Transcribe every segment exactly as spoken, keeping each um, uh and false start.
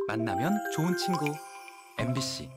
만나면 좋은 친구 엠비씨.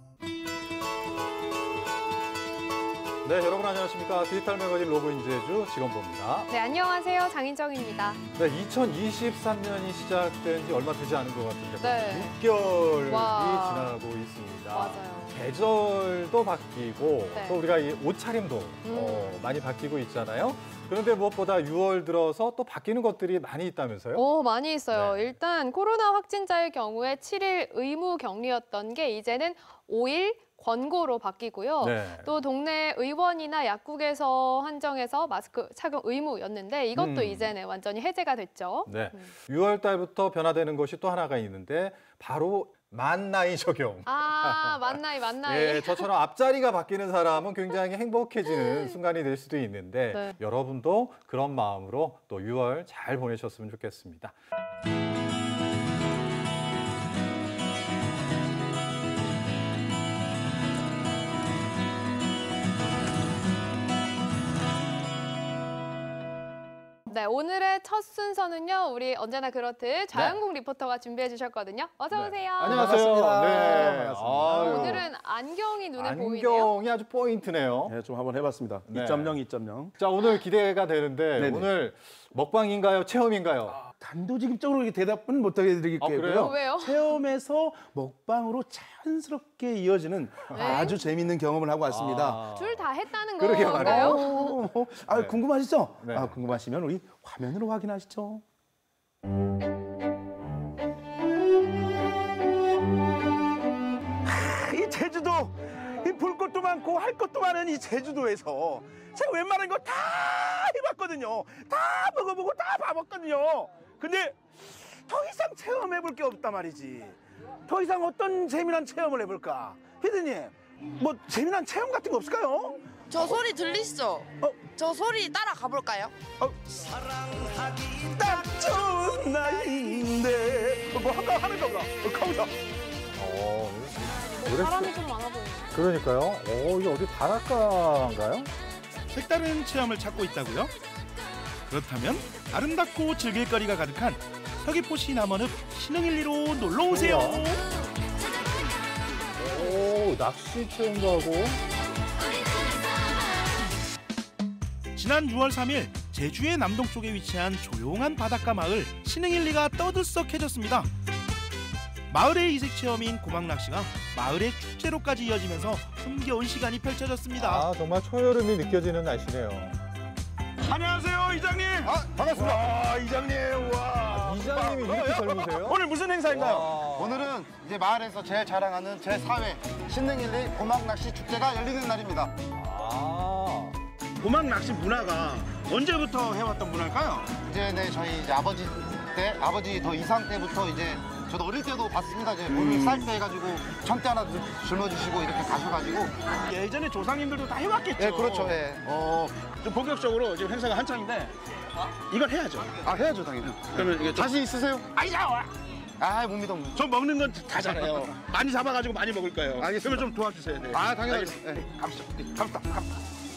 네, 여러분 안녕하십니까. 디지털 매거진 로그인제주 직원보입니다. 네, 안녕하세요. 장인정입니다. 네, 이천이십삼 년이 시작된 지 얼마 되지 않은 것 같은데 네. 육 개월이 와. 지나고 있습니다. 맞아요. 계절도 바뀌고 네. 또 우리가 이 옷차림도 음. 어, 많이 바뀌고 있잖아요. 그런데 무엇보다 유월 들어서 또 바뀌는 것들이 많이 있다면서요? 오, 많이 있어요. 네. 일단 코로나 확진자의 경우에 칠 일 의무 격리였던 게 이제는 오 일 권고로 바뀌고요. 네. 또 동네 의원이나 약국에서 한정해서 마스크 착용 의무였는데 이것도 음. 이제는 완전히 해제가 됐죠. 네. 음. 유월 달부터 변화되는 것이 또 하나가 있는데 바로 만 나이 적용. 아, 만나이, 만나이. 예, 저처럼 앞자리가 바뀌는 사람은 굉장히 행복해지는 순간이 될 수도 있는데 네. 여러분도 그런 마음으로 또 유월 잘 보내셨으면 좋겠습니다. 네, 오늘의 첫 순서는요. 우리 언제나 그렇듯 좌영국 리포터가 준비해 주셨거든요. 어서 네. 오세요. 안녕하세요. 반갑습니다. 네. 반갑습니다. 아유, 오늘은 안경이 눈에 보이네요. 안경이 아주 포인트네요. 네, 좀 한번 해봤습니다. 네. 이 점 영, 이 점 영. 자, 오늘 기대가 되는데 네네. 오늘 먹방인가요? 체험인가요? 단도직입적으로 이렇게 대답은 못하게 아, 그래요? 드릴게요. 왜요? 체험에서 먹방으로 자연스럽게 이어지는 네. 아주 재밌는 경험을 하고 왔습니다. 아. 둘 다 했다는 그러게 건가요? 어, 어, 아, 네. 궁금하시죠? 네. 아, 궁금하시면 우리 화면으로 확인하시죠. 아, 이 제주도, 이 볼 것도 많고 할 것도 많은 이 제주도에서 제가 웬만한 거 다 해봤거든요. 다 먹어보고 다 봐봤거든요. 근데 더 이상 체험해볼 게 없단 말이지. 더 이상 어떤 재미난 체험을 해볼까? 피디님, 뭐 재미난 체험 같은 거 없을까요? 저 소리 들리시죠? 어? 저 소리 따라 가볼까요? 딱 좋은 나이인데 뭐 한가 하는 건가? 어, 가보자. 어, 노래 사람이 좀 많아 보이네요. 그러니까요. 오, 이게 어디 바닷가인가요? 색다른 체험을 찾고 있다고요? 그렇다면 아름답고 즐길 거리가 가득한 서귀포시 남원읍 신흥일리로 놀러 오세요. 오, 낚시 체험도 하고. 지난 유월 삼일 제주의 남동쪽에 위치한 조용한 바닷가 마을 신흥일리가 떠들썩해졌습니다. 마을의 이색 체험인 고막 낚시가 마을의 축제로까지 이어지면서 흥겨운 시간이 펼쳐졌습니다. 아, 정말 초여름이 느껴지는 날씨네요. 안녕하세요, 이장님. 아, 반갑습니다. 와, 이장님. 와. 이장님이 이렇게 젊으세요? 오늘 무슨 행사인가요? 와. 오늘은 이제 마을에서 제일 자랑하는 제사 회 신능일리 고막낚시 축제가 열리는 날입니다. 아, 고막 낚시 문화가 언제부터 해왔던 문화일까요? 이제 네, 저희 이제 아버지 때, 아버지 더 이상 때부터 이제 저도 어릴 때도 봤습니다. 이제 몸이 쌀 때 해가지고 전대 하나 짊어주시고 이렇게 가셔가지고. 예전에 조상님들도 다 해왔겠죠. 예, 그렇죠. 예. 어, 좀 본격적으로 지금 행사가 한창인데 이걸 해야죠. 아, 해야죠, 당연히. 그러면 이게 좀... 자신 있으세요? 아니야. 아, 못 믿어. 저 먹는 건 다 잘해요. 많이 잡아가지고 많이 먹을 거예요. 알겠습니다. 그러면 좀 도와주세요. 네. 아, 당연하죠. 알겠습니다. 네, 갑시다. 네, 갑시다. 갑시다.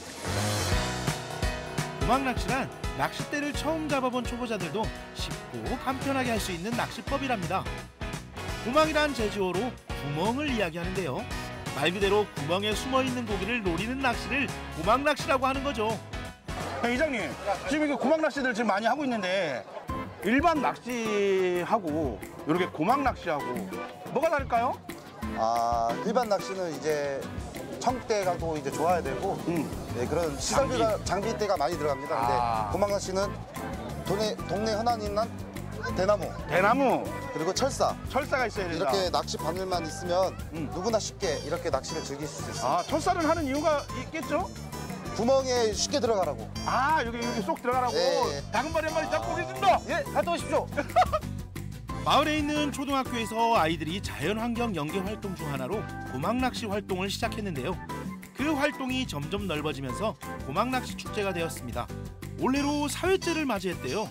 고막 낚시란 낚싯대를 처음 잡아본 초보자들도 쉽고 간편하게 할 수 있는 낚시법이랍니다. 고막이란 제주어로 구멍을 이야기하는데요. 말 그대로 구멍에 숨어있는 고기를 노리는 낚시를 고막 낚시라고 하는 거죠. 네, 이장님, 지금 이게 고막 낚시들 지금 많이 하고 있는데 일반 낚시하고 이렇게 고막 낚시하고 뭐가 다를까요? 아, 일반 낚시는 이제 청대가도 이제 좋아야 되고, 음. 네, 그런 시설비가, 장비대가 많이 들어갑니다. 근데 아. 고막낚시는 동네, 동네 흔한 있는 대나무, 대나무, 그리고 철사. 철사가 있어야 된다. 이렇게 낚시 바늘만 있으면 음. 누구나 쉽게 이렇게 낚시를 즐길 수 있어요. 아, 철사를 하는 이유가 있겠죠? 구멍에 쉽게 들어가라고. 아, 여기 여기 쏙 들어가라고. 예, 예. 다금바리 한 마리 잡고 오겠습니다. 예, 갔다 오십시오. 마을에 있는 초등학교에서 아이들이 자연환경 연계 활동 중 하나로 고막 낚시 활동을 시작했는데요. 그 활동이 점점 넓어지면서 고막 낚시 축제가 되었습니다. 올해로 사 회째를 맞이했대요.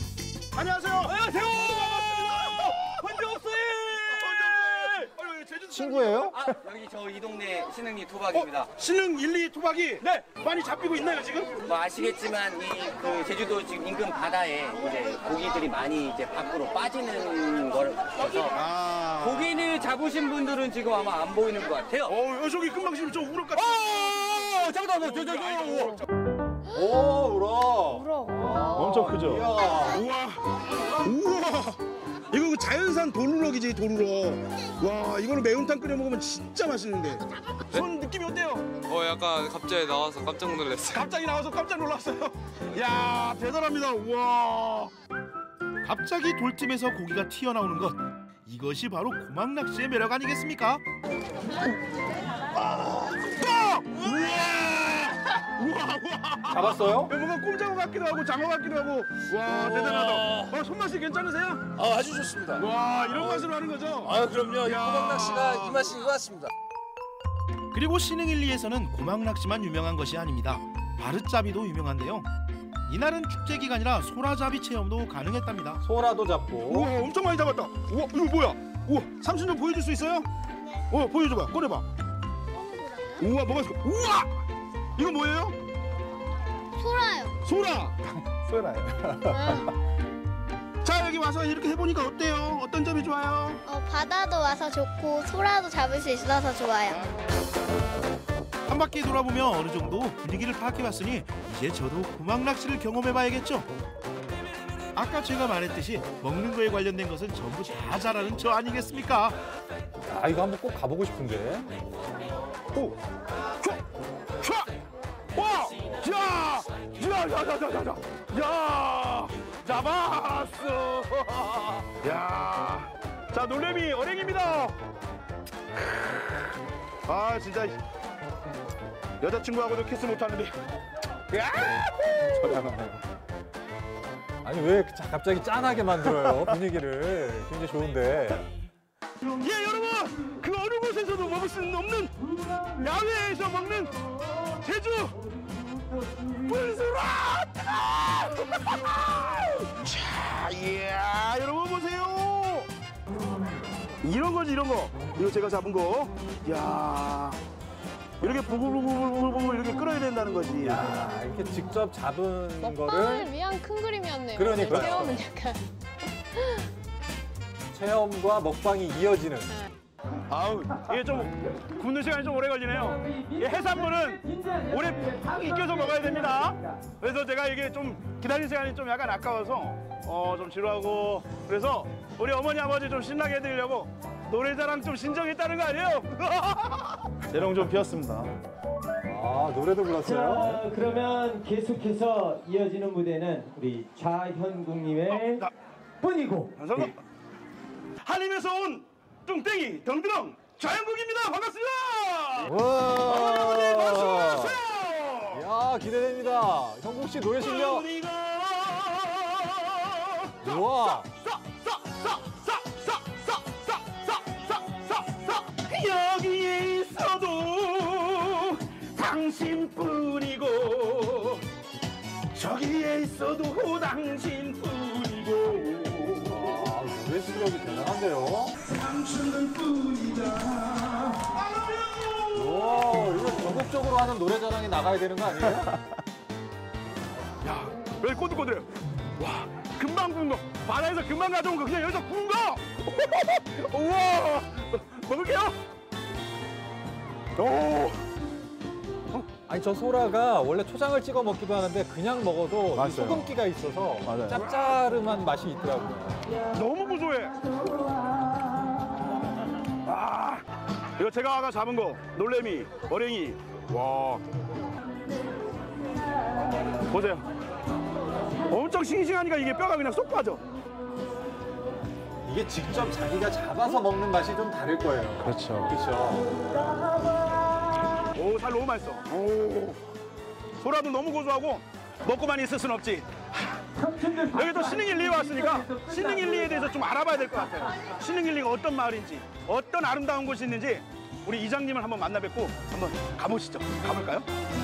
안녕하세요. 안녕하세요. 반갑습니다. 반갑습니다. 친구예요? 아, 여기 저 이 동네 신흥리 토박입니다. 신흥 일, 이 토박이 네 많이 잡히고 있나요 지금? 뭐 아시겠지만 이 그 제주도 지금 인근 바다에 이제 고기들이 많이 이제 밖으로 빠지는 걸 봐서 아. 고기를 잡으신 분들은 지금 아마 안 보이는 것 같아요. 어 저기 금방 지금 저 우럭 같은. 어, 잠깐만, 저, 저, 저, 저, 오, 우럭. 우럭. 엄청 크죠? 이야. 우와 우와 이거 그 자연산 도루럭이지 도루럭. 와 이거는 매운탕 끓여 먹으면 진짜 맛있는데. 손 느낌이 어때요? 어 약간 갑자기 나와서 깜짝 놀랐어요. 갑자기 나와서 깜짝 놀랐어요. 야 대단합니다. 우와. 갑자기 돌틈에서 고기가 튀어나오는 것, 이것이 바로 고막 낚시의 매력 아니겠습니까? 아! 우와! 우와 우와. 잡았어요? 뭔가 꼼장어 같기도 하고 장어 같기도 하고. 와 대단하다. 어, 손맛이 괜찮으세요? 아, 아주 좋습니다. 와 이런 맛으로 하는 거죠? 아, 그럼요. 이 야. 호박 낚시가 이 맛인 것 같습니다. 그리고 신흥일리에서는 고막 낚시만 유명한 것이 아닙니다. 바르짜비도 유명한데요. 이날은 축제 기간이라 소라잡이 체험도 가능했답니다. 소라도 잡고. 우와 엄청 많이 잡았다. 우와 이거 뭐야? 우와 삼촌 좀 보여줄 수 있어요? 어 보여줘봐. 꺼내봐. 우와 뭐가 있어? 우와 이거 뭐예요? 소라요. 소라. 소라요. 자 여기 와서 이렇게 해보니까 어때요? 어떤 점이 좋아요? 어, 바다도 와서 좋고 소라도 잡을 수 있어서 좋아요. 한 바퀴 돌아보며 어느 정도 분위기를 파악해봤으니 이제 저도 고막 낚시를 경험해봐야겠죠. 아까 제가 말했듯이 먹는 거에 관련된 것은 전부 다 잘하는 저 아니겠습니까? 아, 이거 한번 꼭 가보고 싶은데. 오. 촤! 촤! 와! 야! 야! 야! 야! 야! 야! 야! 잡았어! 야! 자, 놀래미 어랭입니다. 아, 진짜 여자친구하고도 키스 못 하는데. 야! 저리 안 와요. 아니, 왜 갑자기 짠하게 만들어요, 분위기를. 굉장히 좋은데. 예, 여러분! 그 어느 곳에서도 먹을 수 없는 야외에서 먹는 제주 불수라! 자, 이야, 여러분 보세요! 이런 거지, 이런 거. 이거 제가 잡은 거. 야 이렇게 부글부글부글 이렇게 끓어야 된다는 거지. 야, 이렇게 직접 잡은 먹방을 거를 위한 큰 그림이었네요. 그러니까요. 체험은 약간. 체험과 먹방이 이어지는. 아우, 이게 좀 굽는 시간이 좀 오래 걸리네요. 이 해산물은 오래 푹 익혀서 먹어야 됩니다. 그래서 제가 이게 좀 기다리는 시간이 좀 약간 아까워서 어, 좀 지루하고, 그래서 우리 어머니 아버지 좀 신나게 해드리려고 노래자랑 좀 신청이 있다는 거 아니에요? 재롱 좀 피웠습니다. 아, 노래도 불렀어요? 자, 그러면 계속해서 이어지는 무대는 우리 좌현국님의 어, 나- 뿐이고. 감사합니다. 한림에서 온 뚱땡이 덩드렁 좌영국입니다. 반갑습니다. 어머니 어머니 말씀하세요. 야, 기대됩니다. 형국 씨 노래 실력. 우와. 여기에 있어도 당신뿐이고 저기에 있어도 당신뿐이고. 아, 노래 실력이 대단한데요. 우와, 이거 전국적으로 하는 노래자랑에 나가야 되는 거 아니에요? 야, 여기 꼬들꼬들해요. 와, 금방 구운 거. 바다에서 금방 가져온 거 그냥 여기서 구운 거. 우와, 먹을게요. 오. 아니, 저 소라가 원래 초장을 찍어 먹기도 하는데 그냥 먹어도 이 맞아요. 소금기가 있어서 맞아요. 짭짤한 맛이 있더라고요. 너무 고소해. 아, 이거 제가 아까 잡은 거 놀래미, 어랭이. 와, 보세요. 엄청 싱싱하니까 이게 뼈가 그냥 쏙 빠져. 이게 직접 자기가 잡아서 먹는 맛이 좀 다를 거예요. 그렇죠. 그렇죠. 오, 살 너무 맛있어. 오, 소라도 너무 고소하고 먹고만 있을 순 없지. 여기 또 신흥일리에 왔으니까 신흥일리에 대해서 좀 알아봐야 될 것 같아요. 신흥일리가 어떤 마을인지, 어떤 아름다운 곳이 있는지 우리 이장님을 한번 만나 뵙고 한번 가보시죠. 가볼까요?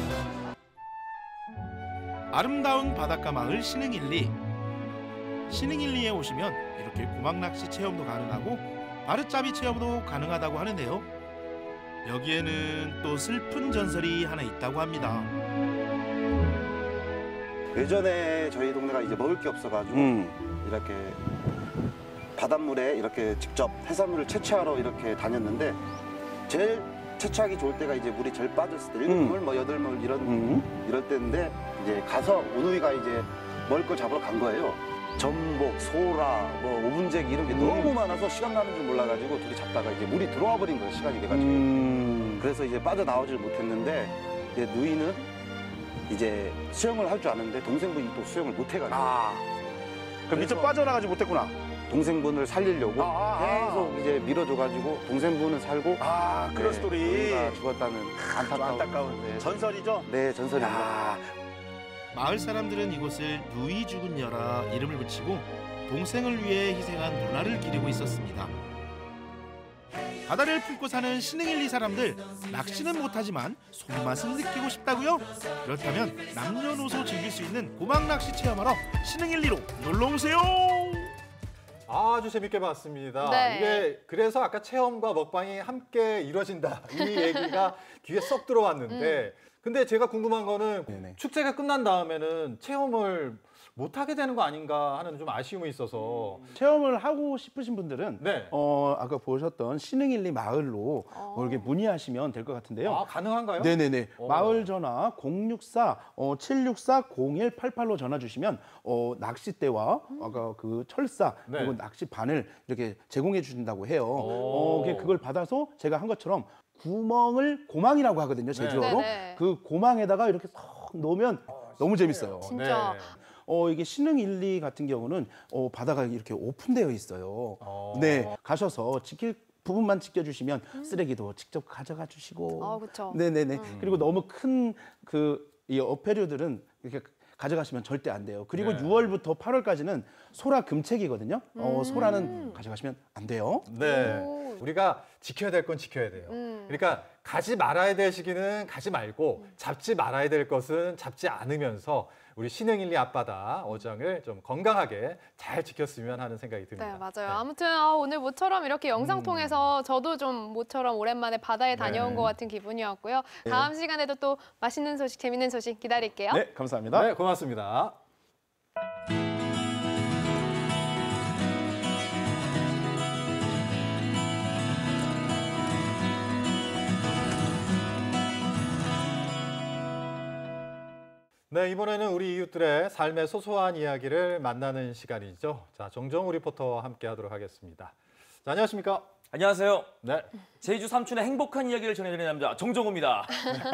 아름다운 바닷가 마을 신흥일리. 신흥일리에 오시면 이렇게 고막 낚시 체험도 가능하고 바르짜비 체험도 가능하다고 하는데요. 여기에는 또 슬픈 전설이 하나 있다고 합니다. 예전에 저희 동네가 이제 먹을 게 없어가지고 음. 이렇게 바닷물에 이렇게 직접 해산물을 채취하러 이렇게 다녔는데 제일 채취하기 좋을 때가 이제 물이 제일 빠졌을 때 일곱 물, 뭐 여덟 물 이런 음. 이럴 때인데 이제 가서 오누이가 이제 먹을 걸 잡으러 간 거예요. 전복, 소라, 뭐 오분재기 이런 게 음. 너무 많아서 시간 가는 줄 몰라가지고 둘이 잡다가 이제 물이 들어와 버린 거예요. 시간이 돼가지고. 음. 그래서 이제 빠져나오질 못했는데 이제 누이는 이제 수영을 할 줄 아는데 동생분이 또 수영을 못 해가지고. 아. 그럼 밑에 빠져나가지 못했구나. 동생분을 살리려고 아, 아, 아. 계속 이제 밀어줘가지고 동생분은 살고 아, 그런 네, 스토리. 누이가 죽었다는 안타까운, 안타까운 네, 전설이죠? 네, 전설입니다. 야. 마을 사람들은 이곳을 누이 죽은 여라 이름을 붙이고 동생을 위해 희생한 누나를 기리고 있었습니다. 바다를 품고 사는 신흥일리 사람들, 낚시는 못하지만 손맛은 느끼고 싶다고요? 그렇다면 남녀노소 즐길 수 있는 고막 낚시 체험하러 신흥일리로 놀러오세요. 아주 재밌게 봤습니다. 네. 이게 그래서 아까 체험과 먹방이 함께 이루어진다. 이 얘기가 귀에 쏙 들어왔는데 음. 근데 제가 궁금한 거는 네네. 축제가 끝난 다음에는 체험을 못 하게 되는 거 아닌가 하는 좀 아쉬움이 있어서 체험을 하고 싶으신 분들은 네. 어, 아까 보셨던 신흥일리 마을로 어. 어, 이렇게 문의하시면 될 것 같은데요. 아, 가능한가요? 네네네. 오. 마을 전화 공육사 칠육사 공일팔팔로 전화 주시면 어, 낚싯대와 아까 그 철사 네. 그리고 낚시바늘 이렇게 제공해 주신다고 해요. 오. 어, 그걸 받아서 제가 한 것처럼 구멍을 고망이라고 하거든요, 제주어로. 네네. 그 고망에다가 이렇게 쏙 놓으면 너무 재밌어요. 진짜. 네. 어, 이게 신흥일리 같은 경우는 어, 바다가 이렇게 오픈되어 있어요. 어. 네, 가셔서 지킬 부분만 지켜주시면 쓰레기도 직접 가져가 주시고. 아, 그쵸. 네네네. 음. 그리고 너무 큰 그 이 어패류들은 이렇게 가져가시면 절대 안 돼요. 그리고 네. 유월부터 팔월까지는 소라 금책이거든요. 어, 음. 소라는 가져가시면 안 돼요. 네. 오. 우리가 지켜야 될 건 지켜야 돼요. 음. 그러니까 가지 말아야 될 시기는 가지 말고 잡지 말아야 될 것은 잡지 않으면서 우리 신흥일리 앞바다 어장을 좀 건강하게 잘 지켰으면 하는 생각이 듭니다. 네, 맞아요. 아무튼 아, 오늘 모처럼 이렇게 영상 음. 통해서 저도 좀 모처럼 오랜만에 바다에 다녀온 네. 것 같은 기분이었고요. 다음 시간에도 또 맛있는 소식, 재밌는 소식 기다릴게요. 네, 감사합니다. 네, 고맙습니다. 네, 이번에는 우리 이웃들의 삶의 소소한 이야기를 만나는 시간이죠. 자, 정정우 리포터와 함께 하도록 하겠습니다. 자, 안녕하십니까? 안녕하세요. 네. 제주 삼촌의 행복한 이야기를 전해드리는 남자 정정우입니다.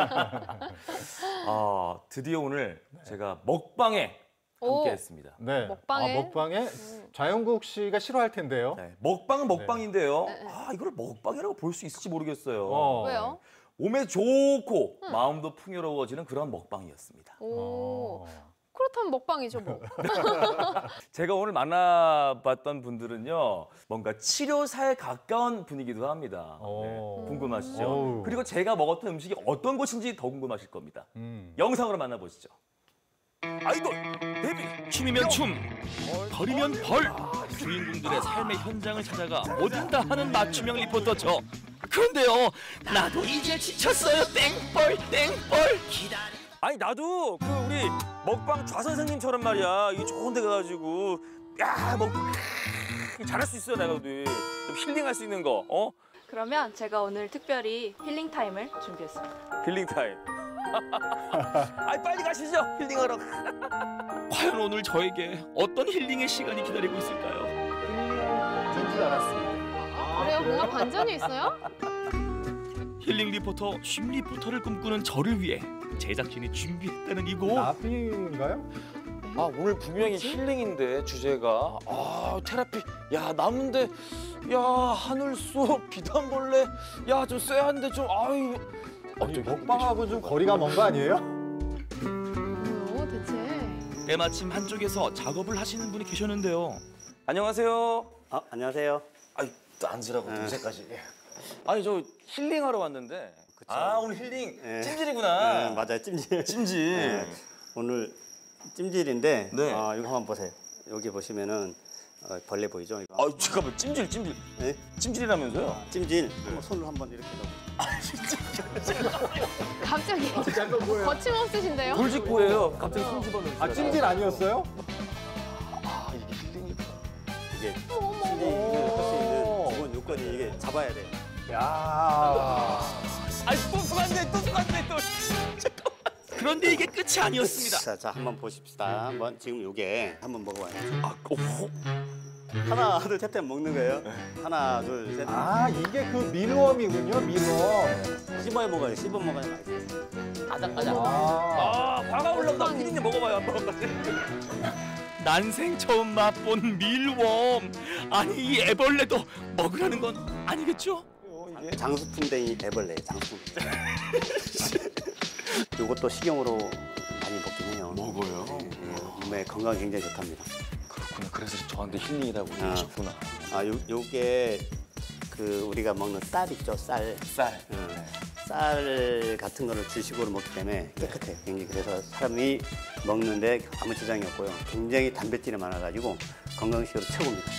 아, 드디어 오늘 제가 먹방에 오. 함께했습니다. 네. 먹방에? 아, 먹방에 좌영국 씨가 싫어할 텐데요. 네, 먹방은 먹방인데요. 네. 아, 이걸 먹방이라고 볼 수 있을지 모르겠어요. 어. 왜요? 몸에 좋고 마음도 풍요로워지는 그런 먹방이었습니다. 오. 어. 그렇다면 먹방이죠, 뭐. 제가 오늘 만나봤던 분들은요, 뭔가 치료사에 가까운 분위기도 합니다. 어. 네, 궁금하시죠? 어우. 그리고 제가 먹었던 음식이 어떤 것인지 더 궁금하실 겁니다. 음. 영상으로 만나보시죠. 아이돌, 데뷔, 춤이면 춤, 벌이면 벌. 주인공들의 삶의 현장을 찾아가 어딘가 하는 맞춤형 리포터 저. 그런데요, 나도 이제 지쳤어요. 땡벌, 땡벌. 아니 나도 그 우리 먹방 좌 선생님처럼 말이야. 이 좋은 데 가가지고 야 먹방 잘할 수 있어요. 내가 좀 힐링할 수 있는 거. 어? 그러면 제가 오늘 특별히 힐링 타임을 준비했습니다. 힐링 타임. 아이 빨리 가시죠. 힐링하러. 과연 오늘 저에게 어떤 힐링의 시간이 기다리고 있을까요? 줄 알았습니다. 아, 그래요? 뭔가 반전이 있어요? 힐링 리포터, 쉼 리포터를 꿈꾸는 저를 위해 제작진이 준비했다는 이곳. 나비인가요? 아 오늘 분명히 힐링인데 주제가 아 테라피. 야 나무인데 야 하늘소 비단벌레 야 좀 쎄한데 좀 아유. 아니, 먹방하고 좀 거리가 먼 거 아니에요? 뭐요, 대체? 때마침 한쪽에서 작업을 하시는 분이 계셨는데요. 안녕하세요. 아, 안녕하세요. 아이 또 앉으라고 네. 동생까지. 아니 저 힐링하러 왔는데. 그쵸. 아 오늘 힐링 네. 찜질이구나. 네, 맞아요, 찜질. 찜질. 네, 오늘 찜질인데 네. 아, 이거 한번 보세요. 여기 보시면은 어, 벌레 보이죠? 이거. 아 잠깐만 찜질 찜질. 네? 찜질이라면서요? 찜질. 한번 손을 한번 이렇게 넣어. 갑자기 거침없으신데요? 돌직구예요. 갑자기 손 집어넣으세요. 아 찜질 아니었어요? 아 이게 힐링이다. 이게 찜질을 할 수 있는 기본 요건이 이게 잡아야 돼. 야. 아이 또 속았네 또 속았네 또. 잠깐만. 그런데 이게 끝이 아니었습니다. 자, 자 한번 보십시다. 한번 지금 요게 한번 먹어봐요. 아, 오. 하나, 둘, 셋 하면 먹는 거예요. 하나, 둘, 셋. 아 이게 그 밀웜이군요, 밀웜. 씹어야 먹어요. 씹어 먹어야 맛있어요. 아작아작. 아, 화가 올라온다. 피디님 먹어봐요, 한번. 난생 처음 맛본 밀웜. 아니 이 애벌레도 먹으라는 건 아니겠죠? 장수풍뎅이 애벌레, 장수풍뎅이. 이것도 식용으로 많이 먹긴 해요. 먹어요? 네, 몸에 건강에 굉장히 좋답니다. 그렇구나. 그래서 저한테 힐링이라고 아. 하셨구나. 아, 요, 요게 그 우리가 먹는 쌀 있죠, 쌀. 쌀. 응. 쌀 같은 거를 주식으로 먹기 때문에 깨끗해요. 굉장히 그래서 사람이 먹는데 아무 지장이 없고요. 굉장히 단백질이 많아가지고 건강식으로 최고입니다.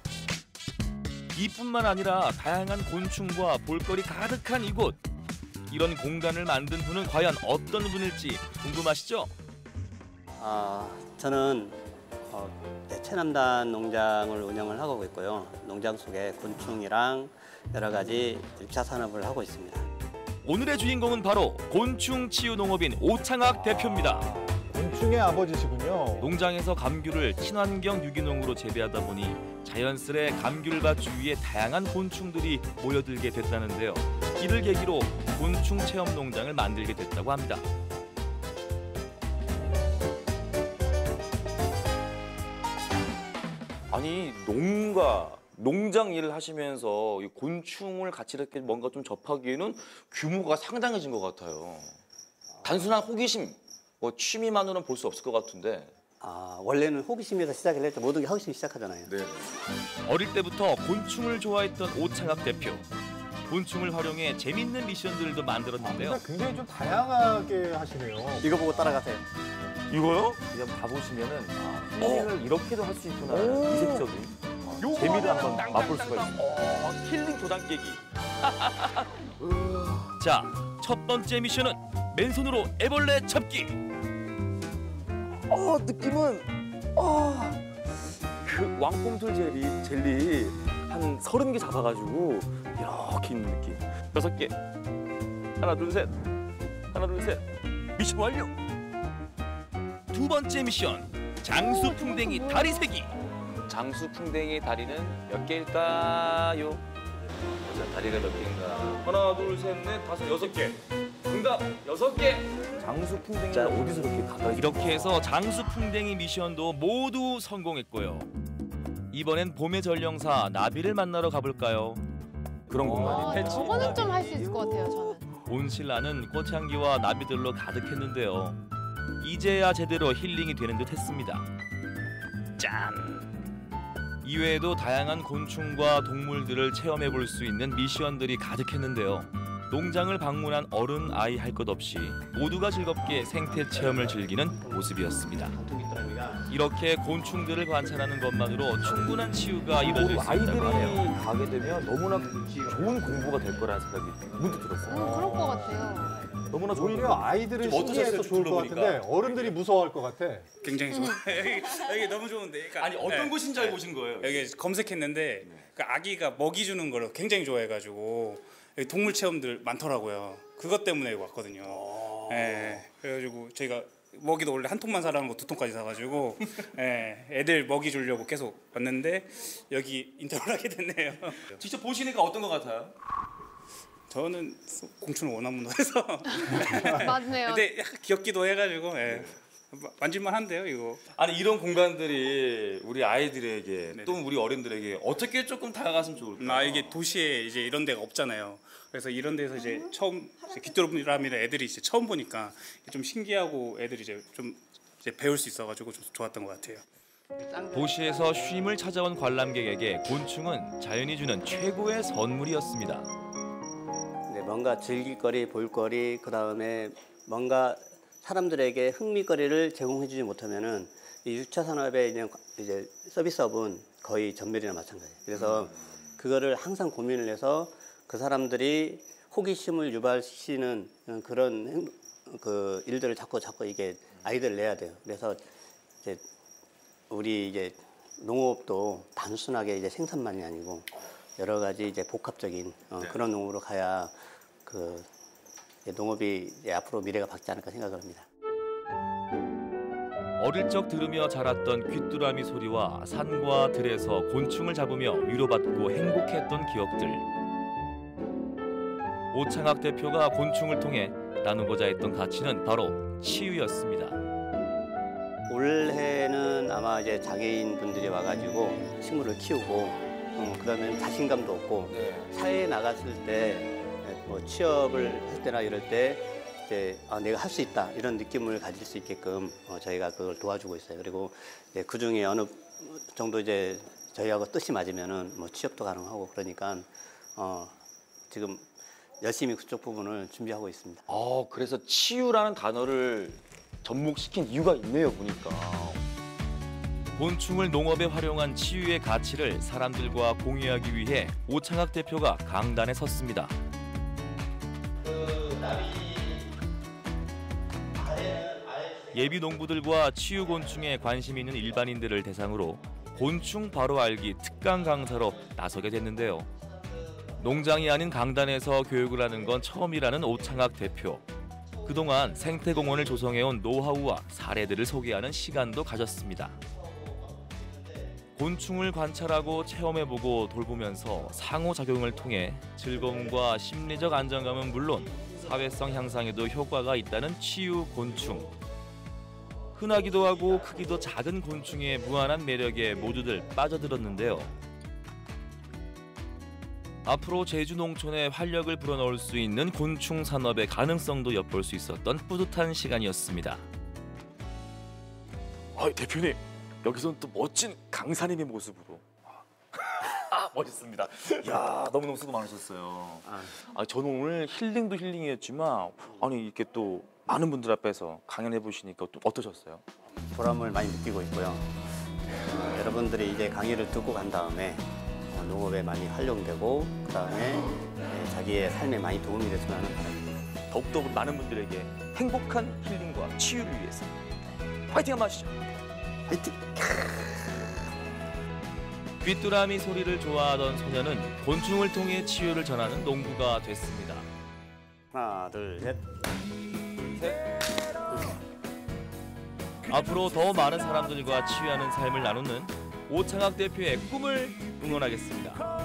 이뿐만 아니라 다양한 곤충과 볼거리 가득한 이곳. 이런 공간을 만든 분은 과연 어떤 분일지 궁금하시죠? 아, 저는 어, 네, 최남단 농장을 운영을 하고 있고요. 농장 속에 곤충이랑 여러 가지 일 차 산업을 하고 있습니다. 오늘의 주인공은 바로 곤충 치유 농업인 오창학 대표입니다. 곤충의 아버지시군요. 농장에서 감귤을 친환경 유기농으로 재배하다 보니 자연스레 감귤밭 주위에 다양한 곤충들이 모여들게 됐다는데요. 이를 계기로 곤충 체험 농장을 만들게 됐다고 합니다. 아니 농가, 농장 일을 하시면서 이 곤충을 같이 이렇게 뭔가 좀 접하기에는 규모가 상당해진 것 같아요. 단순한 호기심, 뭐 취미만으로는 볼 수 없을 것 같은데. 아, 원래는 호기심에서 시작을 했죠. 모든 게 호기심이 시작하잖아요. 네. 어릴 때부터 곤충을 좋아했던 오창학 대표. 곤충을 활용해 재밌는 미션들도 만들었는데요. 아, 굉장히 좀 다양하게 하시네요. 이거 보고 따라가세요. 이거요? 그냥 봐보시면은 아, 힐링을 이렇게도 할 수 있구나. 이색적인 재미를 한번 맛볼 수가 있어요. 어, 힐링 도장 깨기. 자, 첫 번째 미션은 맨손으로 애벌레 잡기. 어, 느낌은 어, 그 왕꿈틀 젤리, 젤리 한 서른 개 잡아가지고 이렇게 있는 느낌. 여섯 개. 하나, 둘, 셋. 하나, 둘, 셋. 미션 완료. 두 번째 미션. 장수풍뎅이 다리 세기. 장수풍뎅이 다리는 몇 개일까요? 자, 다리가 몇 개인가? 하나, 둘, 셋, 넷, 다섯, 여섯 개. 정답 여섯 개. 장수풍뎅이는 어디서 그렇게 가까이? 이렇게 해서 장수풍뎅이 미션도 모두 성공했고요. 이번엔 봄의 전령사 나비를 만나러 가볼까요? 그런 공간이 펼치. 저거는 좀 할 수 있을 것 같아요, 저는. 온 신라는 꽃향기와 나비들로 가득했는데요. 이제야 제대로 힐링이 되는 듯 했습니다. 짠! 이외에도 다양한 곤충과 동물들을 체험해 볼 수 있는 미션들이 가득했는데요. 농장을 방문한 어른 아이 할 것 없이 모두가 즐겁게 생태 체험을 즐기는 모습이었습니다. 이렇게 곤충들을 관찰하는 것만으로 충분한 치유가 이루어질 수 있다고 하네요. 아이들이 가게 되면 너무나 좋은 공부가 될 거라는 생각이 문득 들었어요. 음, 그럴 것 같아요. 너무나 오히려 아이들은 신기해서 좋을 것 같은데 어른들이 무서워할 것 같아. 굉장히 좋아요. 여기, 여기 너무 좋은데. 그러니까, 아니 어떤 네. 곳인지 알고 오신 거예요? 여기 검색했는데 그 아기가 먹이 주는 걸 굉장히 좋아해가지고 여기 동물 체험들 많더라고요. 그것 때문에 여기 왔거든요. 네. 그래가지고 저희가 먹이도 원래 한 통만 사라는 거 두 통까지 사가지고 네. 애들 먹이 주려고 계속 왔는데 여기 인터뷰를 하게 됐네요. 직접 보시니까 어떤 것 같아요? 저는 공충을 워낙 무서워해서 맞네요. 근데 약간 귀엽기도 해가지고 예. 만질만 한데요 이거. 아니 이런 공간들이 우리 아이들에게 네네. 또 우리 어른들에게 어떻게 조금 다가갔으면 좋을까요? 아 이게 도시에 이제 이런 데가 없잖아요. 그래서 이런 데서 이제 처음 귀뚜라미를 애들이 이제 처음 보니까 좀 신기하고 애들이 이제 좀 이제 배울 수 있어가지고 좀 좋았던 것 같아요. 도시에서 쉼을 찾아온 관람객에게 곤충은 자연이 주는 최고의 선물이었습니다. 네, 뭔가 즐길거리, 볼거리, 그 다음에 뭔가 사람들에게 흥미거리를 제공해주지 못하면은 이 육 차 산업의 이제, 이제 서비스업은 거의 전멸이나 마찬가지예요. 그래서 그거를 항상 고민을 해서 그 사람들이 호기심을 유발시키는 그런 행, 그 일들을 자꾸 자꾸 이게 아이디어를 내야 돼요. 그래서 이제 우리 이제 농업도 단순하게 이제 생산만이 아니고 여러 가지 이제 복합적인 어, 네. 그런 농업으로 가야 그 농업이 이제 앞으로 미래가 밝지 않을까 생각을 합니다. 어릴 적 들으며 자랐던 귀뚜라미 소리와 산과 들에서 곤충을 잡으며 위로받고 행복했던 기억들. 오창학 대표가 곤충을 통해 나누고자 했던 가치는 바로 치유였습니다. 올해는 아마 이제 장애인 분들이 와가지고 식물을 키우고 어, 그러면 자신감도 없고 사회에 나갔을 때 뭐 취업을 할 때나 이럴 때 이제 아, 내가 할 수 있다 이런 느낌을 가질 수 있게끔 어, 저희가 그걸 도와주고 있어요. 그리고 이제 그 중에 어느 정도 이제 저희하고 뜻이 맞으면은 뭐 취업도 가능하고 그러니까 어, 지금 열심히 그쪽 부분을 준비하고 있습니다. 아, 그래서 치유라는 단어를 접목시킨 이유가 있네요, 보니까. 곤충을 농업에 활용한 치유의 가치를 사람들과 공유하기 위해 오창학 대표가 강단에 섰습니다. 예비 농부들과 치유 곤충에 관심 있는 일반인들을 대상으로 곤충 바로 알기 특강 강사로 나서게 됐는데요. 농장이 아닌 강단에서 교육을 하는 건 처음이라는 오창학 대표. 그동안 생태공원을 조성해온 노하우와 사례들을 소개하는 시간도 가졌습니다. 곤충을 관찰하고 체험해보고 돌보면서 상호작용을 통해 즐거움과 심리적 안정감은 물론 사회성 향상에도 효과가 있다는 치유 곤충. 흔하기도 하고 크기도 작은 곤충의 무한한 매력에 모두들 빠져들었는데요. 앞으로 제주 농촌에 활력을 불어넣을 수 있는 곤충 산업의 가능성도 엿볼 수 있었던 뿌듯한 시간이었습니다. 아, 대표님, 여기서는 또 멋진 강사님의 모습으로. 아, 멋있습니다. 이야, 너무너무 수고 많으셨어요. 아, 저는 오늘 힐링도 힐링이었지만 아니 이렇게 또 많은 분들 앞에서 강연해 보시니까 또 어떠셨어요? 보람을 많이 느끼고 있고요. 어, 여러분들이 이제 강의를 듣고 간 다음에 어, 농업에 많이 활용되고 그다음에 예, 자기의 삶에 많이 도움이 됐으면 하는 바람입니다. 더욱더 많은 분들에게 행복한 힐링과 치유를 위해서 파이팅 한번 하시죠. 파이팅! 귀뚜라미 소리를 좋아하던 소녀는 곤충을 통해 치유를 전하는 농부가 됐습니다. 하나, 둘, 셋. 앞으로 더 많은 사람들과 치유하는 삶을 나누는 오창학 대표의 꿈을 응원하겠습니다.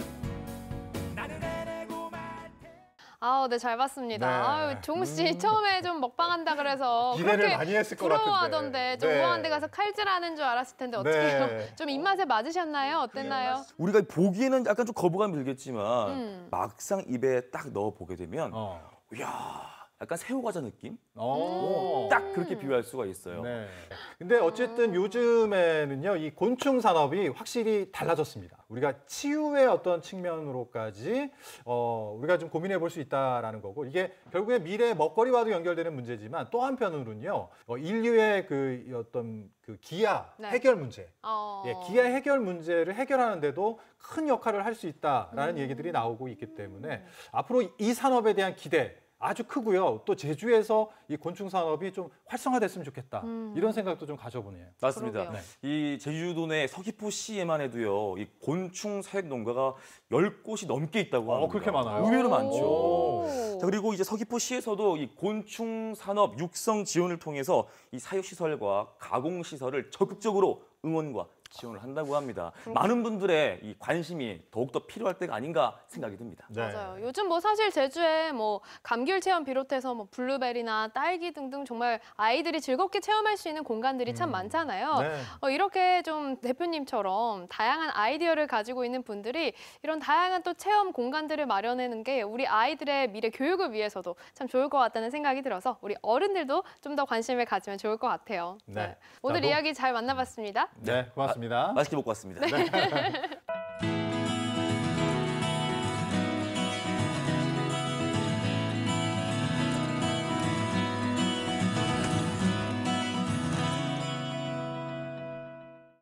아우, 네, 잘 봤습니다. 네. 아유, 종우 씨 처음에 좀 먹방한다 그래서 기대를 그렇게 많이 했을 것 같은데. 부러워하던데 좀 네. 우아한 데 가서 칼질하는 줄 알았을 텐데 어떡해요? 네. 좀 입맛에 맞으셨나요? 어땠나요? 우리가 보기에는 약간 좀 거부감이 들겠지만 음. 막상 입에 딱 넣어 보게 되면 어. 이야, 약간 새우 과자 느낌? 어. 딱 그렇게 비유할 수가 있어요. 네. 근데 어쨌든 요즘에는요, 이 곤충 산업이 확실히 달라졌습니다. 우리가 치유의 어떤 측면으로까지 어, 우리가 좀 고민해 볼 수 있다라는 거고, 이게 결국에 미래 먹거리와도 연결되는 문제지만 또 한편으로는요, 어, 인류의 그 어떤 그 기아 네. 해결 문제, 어... 예, 기아 해결 문제를 해결하는데도 큰 역할을 할 수 있다라는 음. 얘기들이 나오고 있기 때문에 앞으로 이 산업에 대한 기대 아주 크고요. 또 제주에서 이 곤충 산업이 좀 활성화됐으면 좋겠다. 음. 이런 생각도 좀 가져보네요. 맞습니다. 그러게요. 이 제주도 내 서귀포시에만 해도요, 이 곤충 사육 농가가 열 곳이 넘게 있다고 합니다. 어, 그렇게 많아요? 의외로 오. 많죠. 자, 그리고 이제 서귀포시에서도 이 곤충 산업 육성 지원을 통해서 이 사육 시설과 가공 시설을 적극적으로 응원과 지원을 한다고 합니다. 많은 분들의 이 관심이 더욱더 필요할 때가 아닌가 생각이 듭니다. 네. 맞아요. 요즘 뭐 사실 제주에 뭐 감귤 체험 비롯해서 뭐 블루베리나 딸기 등등 정말 아이들이 즐겁게 체험할 수 있는 공간들이 참 많잖아요. 네. 어, 이렇게 좀 대표님처럼 다양한 아이디어를 가지고 있는 분들이 이런 다양한 또 체험 공간들을 마련하는 게 우리 아이들의 미래 교육을 위해서도 참 좋을 것 같다는 생각이 들어서 우리 어른들도 좀 더 관심을 가지면 좋을 것 같아요. 네. 네. 오늘 자, 뭐- 이야기 잘 만나봤습니다. 네, 고맙습니다. 맛있게 먹고 왔습니다.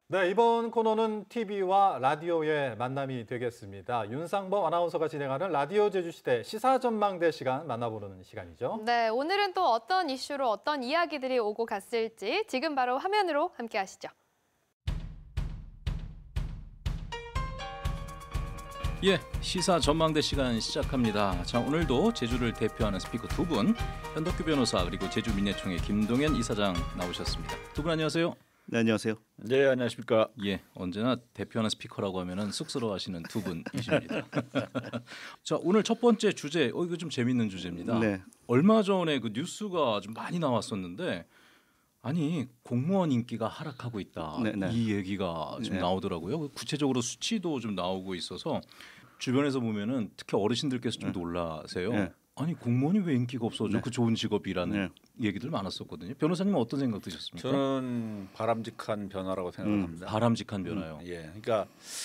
네, 이번 코너는 티비와 라디오의 만남이 되겠습니다. 윤상범 아나운서가 진행하는 라디오 제주시대 시사전망대 시간 만나보는 시간이죠. 네, 오늘은 또 어떤 이슈로 어떤 이야기들이 오고 갔을지 지금 바로 화면으로 함께 하시죠. 예, 시사 전망대 시간 시작합니다. 자, 오늘도 제주를 대표하는 스피커 두 분, 현덕규 변호사 그리고 제주민예총회 김동현 이사장 나오셨습니다. 두 분 안녕하세요. 네, 안녕하세요. 네, 안녕하십니까. 예, 언제나 대표하는 스피커라고 하면은 쑥스러워하시는 두 분이십니다. 자, 오늘 첫 번째 주제, 어 이거 좀 재밌는 주제입니다. 네. 얼마 전에 그 뉴스가 좀 많이 나왔었는데, 아니 공무원 인기가 하락하고 있다. 네, 네. 이 얘기가 좀 네. 나오더라고요. 구체적으로 수치도 좀 나오고 있어서 주변에서 보면은 특히 어르신들께서 좀 놀라세요. 네. 아니 공무원이 왜 인기가 없어져? 네. 그 좋은 직업이라는 네. 얘기들 많았었거든요. 변호사님은 어떤 생각 드셨습니까? 저는 바람직한 변화라고 생각합니다. 음, 바람직한 변화요. 음, 예, 그러니까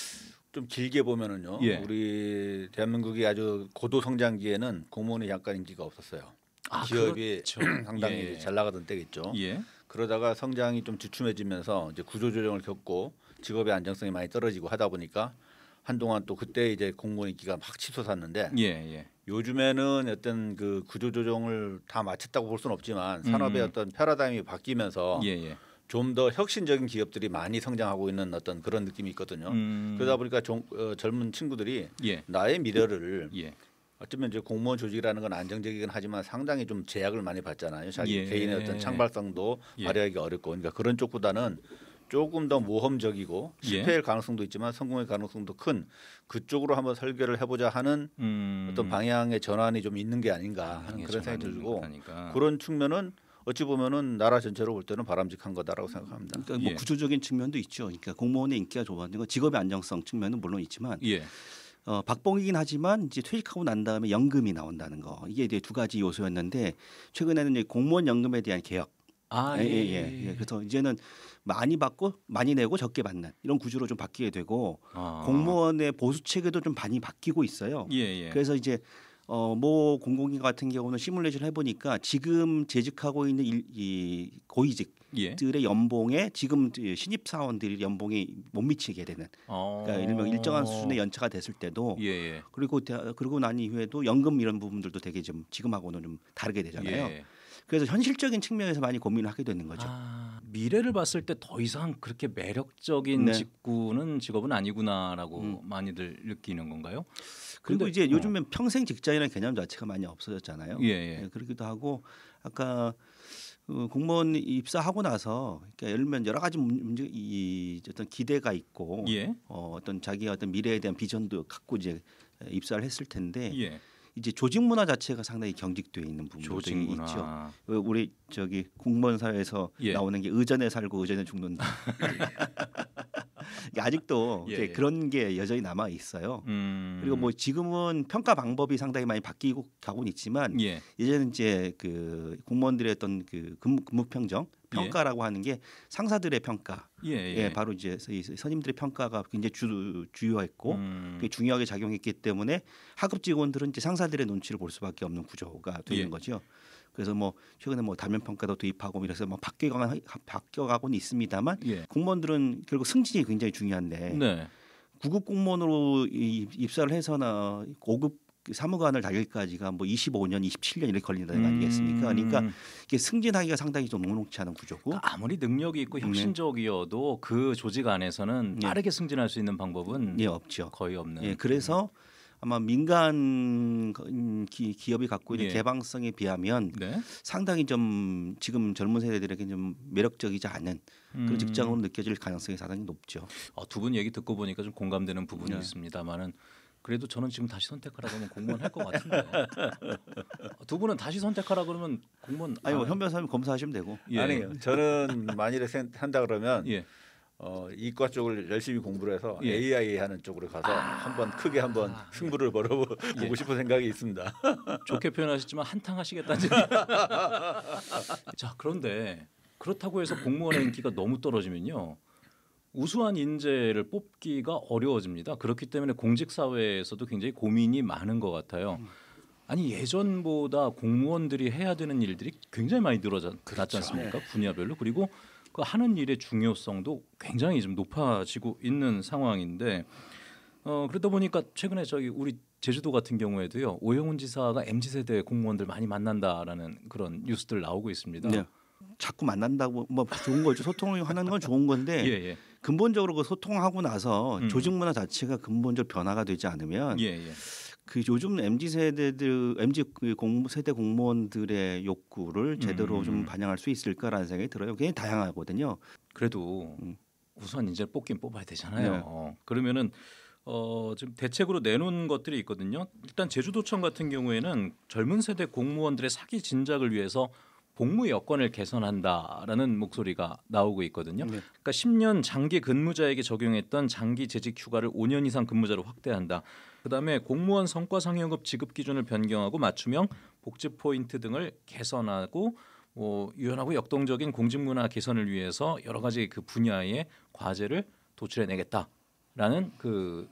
좀 길게 보면은요. 예. 우리 대한민국이 아주 고도 성장기에는 공무원이 약간 인기가 없었어요. 아, 기업이 그렇죠. 상당히 예. 잘 나가던 때겠죠. 예. 그러다가 성장이 좀 주춤해지면서 이제 구조조정을 겪고 직업의 안정성이 많이 떨어지고 하다 보니까 한동안 또 그때 이제 공무원 인기가 막 치솟았는데 예, 예. 요즘에는 어떤 그 구조조정을 다 마쳤다고 볼 수는 없지만 산업의 음. 어떤 패러다임이 바뀌면서 예, 예. 좀 더 혁신적인 기업들이 많이 성장하고 있는 어떤 그런 느낌이 있거든요. 음. 그러다 보니까 종, 어, 젊은 친구들이 예. 나의 미래를 예. 어쩌면 이제 공무원 조직이라는 건 안정적이긴 하지만 상당히 좀 제약을 많이 받잖아요. 자기 예. 개인의 어떤 창발성도 예. 발휘하기 어렵고 그러니까 그런 쪽보다는 조금 더 모험적이고 예. 실패할 가능성도 있지만 성공의 가능성도 큰 그쪽으로 한번 설계를 해보자 하는 음. 어떤 방향의 전환이 좀 있는 게 아닌가 하는 방향의 그런 생각이 전환이 들고 있다니까. 그런 측면은 어찌 보면은 나라 전체로 볼 때는 바람직한 거다라고 생각합니다. 그러니까 뭐 예. 구조적인 측면도 있죠. 그러니까 공무원의 인기가 좋아지는 건 직업의 안정성 측면은 물론 있지만 예. 어, 박봉이긴 하지만 이제 퇴직하고 난 다음에 연금이 나온다는 거 이게 이제 두 가지 요소였는데 최근에는 이제 공무원 연금에 대한 개혁. 아, 예, 예, 예, 예. 예. 그래서 이제는 많이 받고 많이 내고 적게 받는 이런 구조로 좀 바뀌게 되고 아. 공무원의 보수 체계도 좀 많이 바뀌고 있어요. 예, 예. 그래서 이제 어, 모 공공기관 같은 경우는 시뮬레이션을 해보니까 지금 재직하고 있는 일, 이 고위직들의 예. 연봉에 지금 신입 사원들이 연봉이 못 미치게 되는 어. 그러니까 일명 일정한 수준의 연차가 됐을 때도 예, 예. 그리고 대- 그러고 난 이후에도 연금 이런 부분들도 되게 좀 지금하고는 좀 다르게 되잖아요. 예. 그래서 현실적인 측면에서 많이 고민을 하게 되는 거죠. 아, 미래를 봤을 때 더 이상 그렇게 매력적인 네. 직구는 직업은 아니구나라고 많이들 느끼는 건가요? 그리고 근데- 이제 어. 요즘엔 평생 직장이라는 개념 자체가 많이 없어졌잖아요. 예, 예. 네, 그러기도 하고 아까 어, 공무원 입사하고 나서 그러니까 예를 들면 여러 가지 문제 이 어떤 기대가 있고 예. 어, 어떤 자기의 어떤 미래에 대한 비전도 갖고 이제 입사를 했을 텐데 예. 이제 조직 문화 자체가 상당히 경직되어 있는 부분들이 조직 문화. 있죠. 어, 우리 저기 공무원 사회에서 예. 나오는 게 의전에 살고 의전에 죽는다. 이게 아직도 예, 이렇게 예. 그런 게 여전히 남아 있어요. 음. 그리고 뭐 지금은 평가 방법이 상당히 많이 바뀌고 가고는 있지만 예. 예전에 이제 그 공무원들의 어떤 그 근무, 근무 평정 평가라고 하는 게 상사들의 평가, 예, 예. 바로 이제 이 선임들의 평가가 굉장히 주, 주요했고 음. 그게 중요하게 작용했기 때문에 하급 직원들은 이제 상사들의 눈치를 볼 수밖에 없는 구조가 되는 예. 거죠. 그래서 뭐 최근에 뭐 단면 평가도 도입하고 이래서 뭐 바뀌어가 바뀌어가고는 있습니다만 예. 공무원들은 결국 승진이 굉장히 중요한데 네. 구급 공무원으로 이- 입사를 해서나 고급 사무관을 달기까지가 뭐 이십오 년, 이십칠 년 이렇게 걸린다는 거 아니겠습니까? 그러니까 이게 승진하기가 상당히 좀 녹록치 않은 구조고 아무리 능력이 있고 혁신적이어도 그 조직 안에서는 예. 빠르게 승진할 수 있는 방법은 예, 없죠. 거의 없는. 예, 그래서 아마 민간 기, 기업이 갖고 있는 예. 개방성에 비하면 네. 상당히 좀 지금 젊은 세대들에게 좀 매력적이지 않은 음. 그런 직장으로 느껴질 가능성이 상당히 높죠. 어, 두 분 얘기 듣고 보니까 좀 공감되는 부분이 네. 있습니다만은 그래도 저는 지금 다시 선택하라고 하면 공무원 할 것 같은데. 어, 두 분은 다시 선택하라 그러면 공무원 아니 뭐 아, 현 변호사님 검사하시면 되고. 예. 아니요. 저는 만일에 생- 한다 그러면 예. 어, 이과 쪽을 열심히 공부를 해서 예. 에이아이 하는 쪽으로 가서 한번 크게 한번 승부를 벌어보고 예. 싶은 생각이 있습니다. 좋게 표현하셨지만 한탕 하시겠다는 얘기. 자, 그런데 그렇다고 해서 공무원의 인기가 너무 떨어지면요. 우수한 인재를 뽑기가 어려워집니다. 그렇기 때문에 공직 사회에서도 굉장히 고민이 많은 것 같아요. 아니 예전보다 공무원들이 해야 되는 일들이 굉장히 많이 늘어났지 않습니까? 분야별로. 그리고 그 하는 일의 중요성도 굉장히 좀 높아지고 있는 상황인데 어, 그러다 보니까 최근에 저기 우리 제주도 같은 경우에도요 오영훈 지사가 엠지 세대 공무원들 많이 만난다라는 그런 뉴스들 나오고 있습니다. 네. 자꾸 만난다고 뭐 좋은 거죠. 소통을 하는 건 좋은 건데 예, 예. 근본적으로 그 소통하고 나서 음. 조직 문화 자체가 근본적 변화가 되지 않으면 예, 예. 그 요즘 엠지 세대들 엠지 그 공, 세대 공무원들의 욕구를 제대로 음. 좀 반영할 수 있을까라는 생각이 들어요. 굉장히 다양하거든요. 그래도 음. 우선 이제 뽑긴 뽑아야 되잖아요. 네. 어, 그러면은 어, 지금 대책으로 내놓은 것들이 있거든요. 일단 제주도청 같은 경우에는 젊은 세대 공무원들의 사기 진작을 위해서 복무 여건을 개선한다라는 목소리가 나오고 있거든요. 네. 그러니까 십 년 장기 근무자에게 적용했던 장기 재직 휴가를 오 년 이상 근무자로 확대한다. 그다음에 공무원 성과 상여급 지급 기준을 변경하고 맞춤형 복지 포인트 등을 개선하고 뭐 유연하고 역동적인 공직 문화 개선을 위해서 여러 가지 그 분야의 과제를 도출해 내겠다라는 그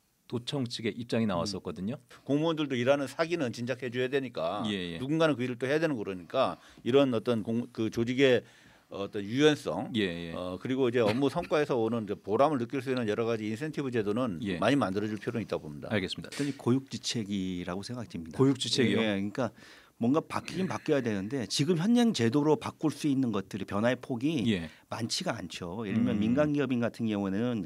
도청 측의 입장이 나왔었거든요. 공무원들도 일하는 사기는 진작해 줘야 되니까 예, 예. 누군가는 그 일을 또 해야 되는 거니까 이런 어떤 공, 그 조직의 어떤 유연성 예, 예. 어, 그리고 이제 업무 성과에서 오는 이제 보람을 느낄 수 있는 여러 가지 인센티브 제도는 예. 많이 만들어줄 필요는 있다고 봅니다. 알겠습니다. 완전히 고육지책이라고 생각됩니다. 고육지책이요? 예, 그러니까 뭔가 바뀌긴 바뀌어야 되는데 지금 현행 제도로 바꿀 수 있는 것들이 변화의 폭이 예. 많지가 않죠. 예를 들면 음. 민간 기업인 같은 경우는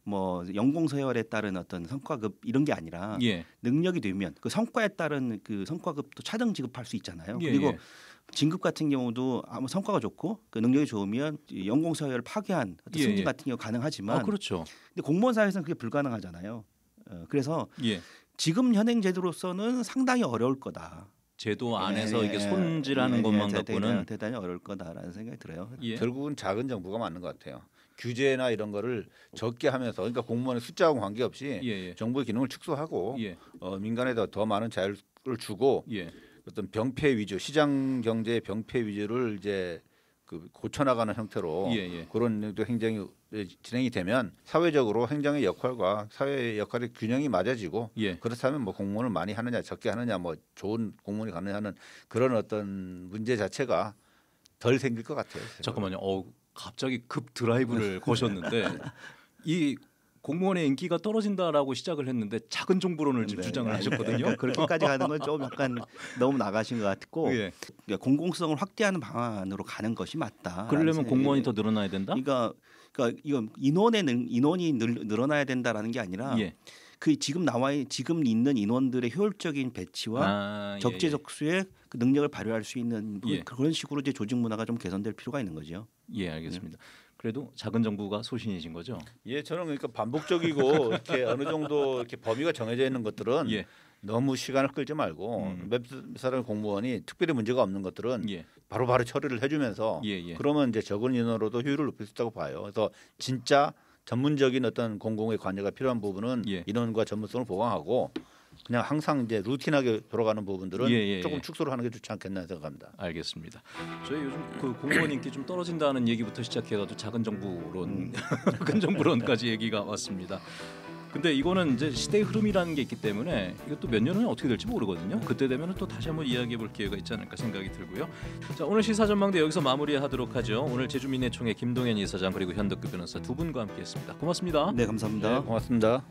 뭐 연공 서열에 따른 어떤 성과급 이런 게 아니라 예. 능력이 되면 그 성과에 따른 그 성과급도 차등 지급할 수 있잖아요. 예, 그리고 예. 진급 같은 경우도 아무 성과가 좋고 그 능력이 좋으면 이 연공 서열을 파괴한 어떤 예, 승진 예. 같은 경우 가능하지만 아, 그렇죠. 근데 공무원 사회에서는 그게 불가능하잖아요. 어, 그래서 예. 지금 현행 제도로서는 상당히 어려울 거다. 제도 안에서 예, 이게 예, 손질하는 예, 것만 예, 갖고는 대단히, 대단히 어려울 거다라는 생각이 들어요. 예. 결국은 작은 정부가 맞는 것 같아요. 규제나 이런 거를 적게 하면서 그러니까 공무원의 숫자하고 관계없이 예, 예. 정부의 기능을 축소하고 예. 어, 민간에다 더 많은 자유를 주고 예. 어떤 병폐 위주 시장 경제의 병폐 위주를 이제 그 고쳐나가는 형태로 예, 예. 그런 행정이 진행이 되면 사회적으로 행정의 역할과 사회의 역할의 균형이 맞아지고 예. 그렇다면 뭐 공무원을 많이 하느냐 적게 하느냐 뭐 좋은 공무원이 가느냐 하는 그런 어떤 문제 자체가 덜 생길 것 같아요. 잠깐만요. 어, 갑자기 급 드라이브를 거셨는데 이 공무원의 인기가 떨어진다라고 시작을 했는데 작은 정부론을 지금 네. 주장을 하셨거든요. 그러니까 그렇게까지 가는 건 좀 약간 너무 나가신 것 같고 예. 그러니까 공공성을 확대하는 방안으로 가는 것이 맞다. 그러려면 공무원이 더 늘어나야 된다? 그러니까 그러니까 이건 인원의 능, 인원이 늘, 늘어나야 된다라는 게 아니라 예. 그 지금 나와 지금 있는 인원들의 효율적인 배치와 아, 예, 적재적소의 그 능력을 발휘할 수 있는 그- 예. 그런 식으로 이제 조직 문화가 좀 개선될 필요가 있는 거죠. 예, 알겠습니다. 그래도 작은 정부가 소신이신 거죠? 예, 저는 그러니까 반복적이고 이렇게 어느 정도 이렇게 범위가 정해져 있는 것들은 예. 너무 시간을 끌지 말고 음. 몇 사람 공무원이 특별히 문제가 없는 것들은 예. 바로바로 처리를 해주면서 예, 예. 그러면 이제 적은 인원으로도 효율을 높일 수 있다고 봐요. 그래서 진짜 전문적인 어떤 공공의 관여가 필요한 부분은 예. 인원과 전문성을 보강하고 그냥 항상 이제 루틴하게 돌아가는 부분들은 예, 예, 조금 예. 축소를 하는 게 좋지 않겠나 생각합니다. 알겠습니다. 저희 요즘 그 공무원 인기 좀 떨어진다는 얘기부터 시작해가지고 작은 정부론, 큰 정부론까지 얘기가 왔습니다. 근데 이거는 이제 시대의 흐름이라는 게 있기 때문에 이것도 몇 년은 어떻게 될지 모르거든요. 그때 되면은 또 다시 한번 이야기해볼 기회가 있지 않을까 생각이 들고요. 자, 오늘 시사전망대 여기서 마무리하도록 하죠. 오늘 제주민해총회 김동현 이사장 그리고 현덕규 변호사 두 분과 함께했습니다. 고맙습니다. 네, 감사합니다. 네, 고맙습니다.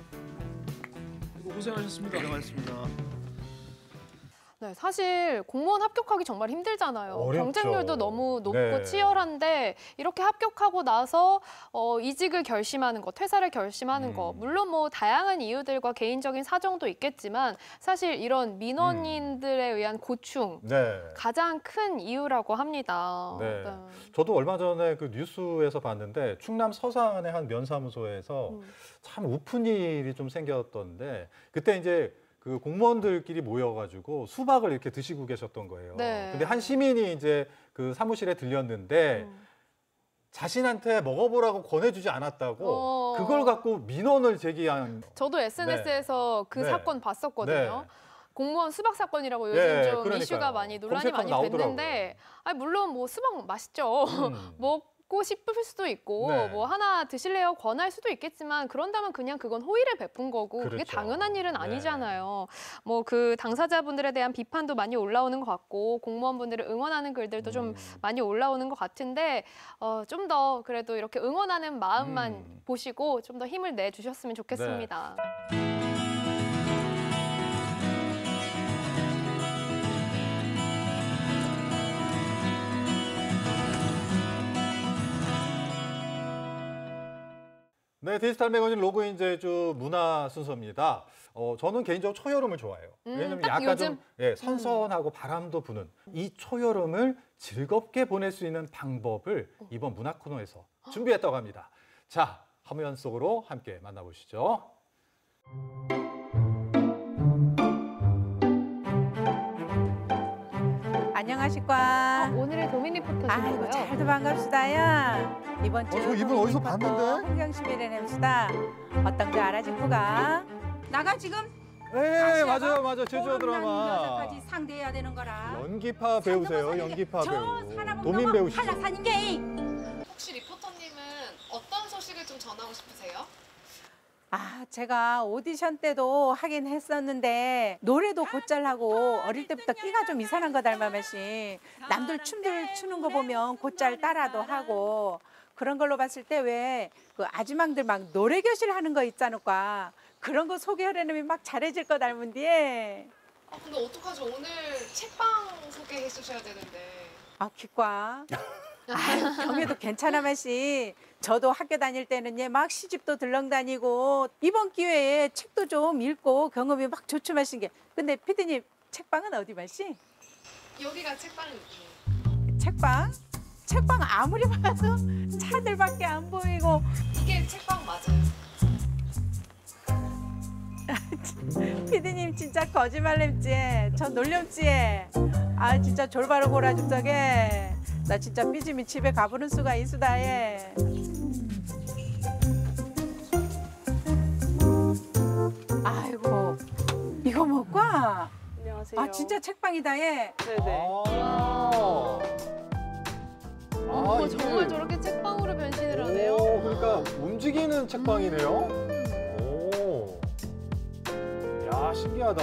고생하셨습니다. 고생하셨습니다. 네, 사실 공무원 합격하기 정말 힘들잖아요. 어렵죠. 경쟁률도 너무 높고 네. 치열한데 이렇게 합격하고 나서 어, 이직을 결심하는 거, 퇴사를 결심하는 음. 거, 물론 뭐 다양한 이유들과 개인적인 사정도 있겠지만 사실 이런 민원인들에 의한 고충 네. 가장 큰 이유라고 합니다. 네. 네. 저도 얼마 전에 그 뉴스에서 봤는데 충남 서산의 한 면사무소에서 음. 참 우픈 일이 좀 생겼던데 그때 이제 그 공무원들끼리 모여가지고 수박을 이렇게 드시고 계셨던 거예요. 네. 근데 한 시민이 이제 그 사무실에 들렸는데 음. 자신한테 먹어보라고 권해주지 않았다고 어. 그걸 갖고 민원을 제기한. 저도 에스엔에스에서 그 네. 사건 봤었거든요. 네. 공무원 수박 사건이라고 요즘 예, 좀 그러니까요. 이슈가 많이 논란이 많이 검색하면 됐는데, 아니 물론 뭐 수박 맛있죠. 음. 먹 먹고 싶을 수도 있고 네. 뭐 하나 드실래요? 권할 수도 있겠지만 그런다면 그냥 그건 호의를 베푼 거고 그게 그렇죠. 당연한 일은 네. 아니잖아요. 뭐 그 당사자분들에 대한 비판도 많이 올라오는 것 같고 공무원분들을 응원하는 글들도 좀 음. 많이 올라오는 것 같은데 어, 좀 더 그래도 이렇게 응원하는 마음만 음. 보시고 좀 더 힘을 내주셨으면 좋겠습니다. 네, 디지털 매거진 로그인 제주 문화 순서입니다. 어, 저는 개인적으로 초여름을 좋아해요. 음, 왜냐면 딱 약간 요즘? 좀 예, 선선하고 바람도 부는 이 초여름을 즐겁게 보낼 수 있는 방법을 이번 문화 코너에서 준비했다고 합니다. 자, 화면 속으로 함께 만나보시죠. 안녕하실까. 오늘의 도민 리포터신가요? 아이고 잘도 반갑시다야. 이번 주 어, 저 이분 도민 어디서 리포터 봤는데? 홍경심이라는 엠수다. 어떤 거 알아짓고가. 나가 지금 네, 맞아요, 맞아요. 제주어 드라마. 여자까지 상대해야 되는 거라. 연기파 배우세요, 연기파 저 배우. 사람 도민 배우시죠. 한라산인 게. 혹시 리포터님은 어떤 소식을 좀 전하고 싶으세요? 아, 제가 오디션 때도 하긴 했었는데 노래도 곧잘 하고 어릴 때부터 끼가 좀 이상한 거 닮아마시. 남들 춤들 추는 거 보면 곧잘 따라도 하고 그런 걸로 봤을 때 왜 그 아주망들 막 노래 교실 하는 거 있잖을까. 그런 거 소개하려면 막 잘해질 거 닮은 뒤에. 아, 근데 어떡하죠? 오늘 책방 소개해 주셔야 되는데. 아, 기과. 아유, 경혜도 괜찮아 마시. 저도 학교 다닐 때는 예, 막 시집도 들렁 다니고 이번 기회에 책도 좀 읽고 경험이 막 좋죠 마신 게. 근데 피디님 책방은 어디 마시? 여기가 책방이에요. 책방? 책방 아무리 봐도 차들밖에 안 보이고. 이게 책방 맞아요. 피디님 진짜 거짓말 nem지. 저 놀렴지. 아 진짜 졸바로 보라 줍석에. 나 진짜 삐짐이 집에 가보는 수가 있수다예. 아이고 이거 먹고? 안녕하세요. 아 진짜 책방이다 예. 네네. 아, 어, 이게- 정말 저렇게 책방으로 변신을 하네요. 오, 그러니까 움직이는 책방이네요. 오, 야 신기하다.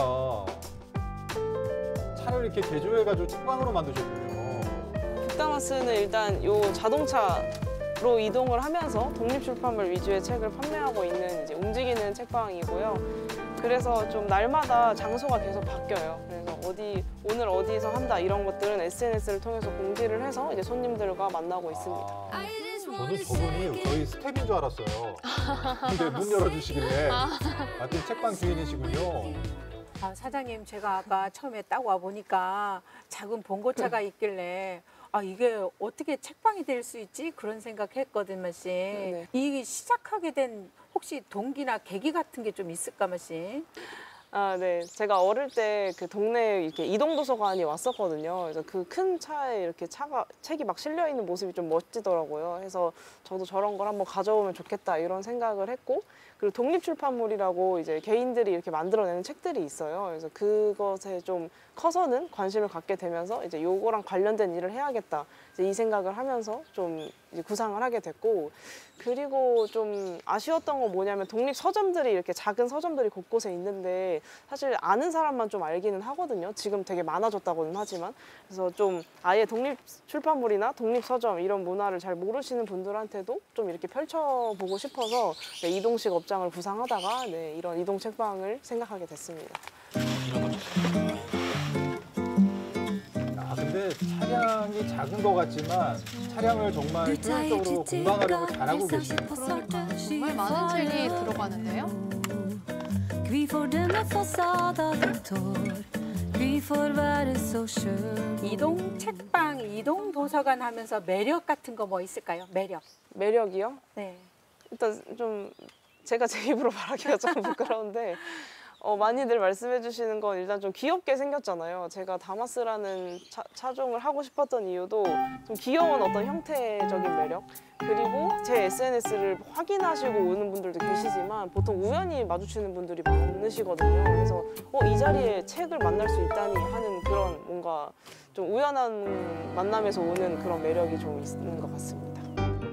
차를 이렇게 개조해가지고 책방으로 만드셨군요. 빅다마스는 일단 요 자동차로 이동을 하면서 독립출판물 위주의 책을 판매하고 있는 이제 움직이는 책방이고요. 그래서 좀 날마다 장소가 계속 바뀌어요. 그래서 어디 오늘 어디서 한다 이런 것들은 에스엔에스를 통해서 공지를 해서 이제 손님들과 만나고 있습니다. 저는 저분이 저희 스텝인 줄 알았어요. 근데 문 열어주시길래 아. 하여튼 책방 주인이시군요. 아, 사장님 제가 아까 처음에 딱 와 보니까 작은 봉고차가 있길래 아 이게 어떻게 책방이 될 수 있지 그런 생각했거든 마씨. 네. 이 시작하게 된 혹시 동기나 계기 같은 게 좀 있을까 마씨? 아, 네. 제가 어릴 때 그 동네에 이렇게 이동도서관이 왔었거든요. 그래서 그 큰 차에 이렇게 차가, 책이 막 실려 있는 모습이 좀 멋지더라고요. 그래서 저도 저런 걸 한번 가져오면 좋겠다 이런 생각을 했고, 그리고 독립출판물이라고 이제 개인들이 이렇게 만들어내는 책들이 있어요. 그래서 그것에 좀 커서는 관심을 갖게 되면서 이제 요거랑 관련된 일을 해야겠다. 이제 이 생각을 하면서 좀 이제 구상을 하게 됐고, 그리고 좀 아쉬웠던 건 뭐냐면 독립 서점들이 이렇게 작은 서점들이 곳곳에 있는데 사실 아는 사람만 좀 알기는 하거든요. 지금 되게 많아졌다고는 하지만. 그래서 좀 아예 독립 출판물이나 독립 서점 이런 문화를 잘 모르시는 분들한테도 좀 이렇게 펼쳐보고 싶어서 네, 이동식 업장을 구상하다가 네, 이런 이동 책방을 생각하게 됐습니다. 아 근데 차량이 작은 것 같지만 차량을 정말 효율적으로 공방하려고 잘하고 계시네요. 정말 많은 책이 들어가는데요. 이동 책방, 이동 도서관 하면서 매력 같은 거 뭐 있을까요? 매력. 매력이요? 네. 일단 좀 제가 제 입으로 말하기가 좀 부끄러운데 어, 많이들 말씀해 주시는 건 일단 좀 귀엽게 생겼잖아요. 제가 다마스라는 차, 차종을 하고 싶었던 이유도 좀 귀여운 어떤 형태적인 매력, 그리고 제 에스엔에스를 확인하시고 오는 분들도 계시지만 보통 우연히 마주치는 분들이 많으시거든요. 그래서 어, 이 자리에 책을 만날 수 있다니 하는 그런 뭔가 좀 우연한 만남에서 오는 그런 매력이 좀 있는 것 같습니다.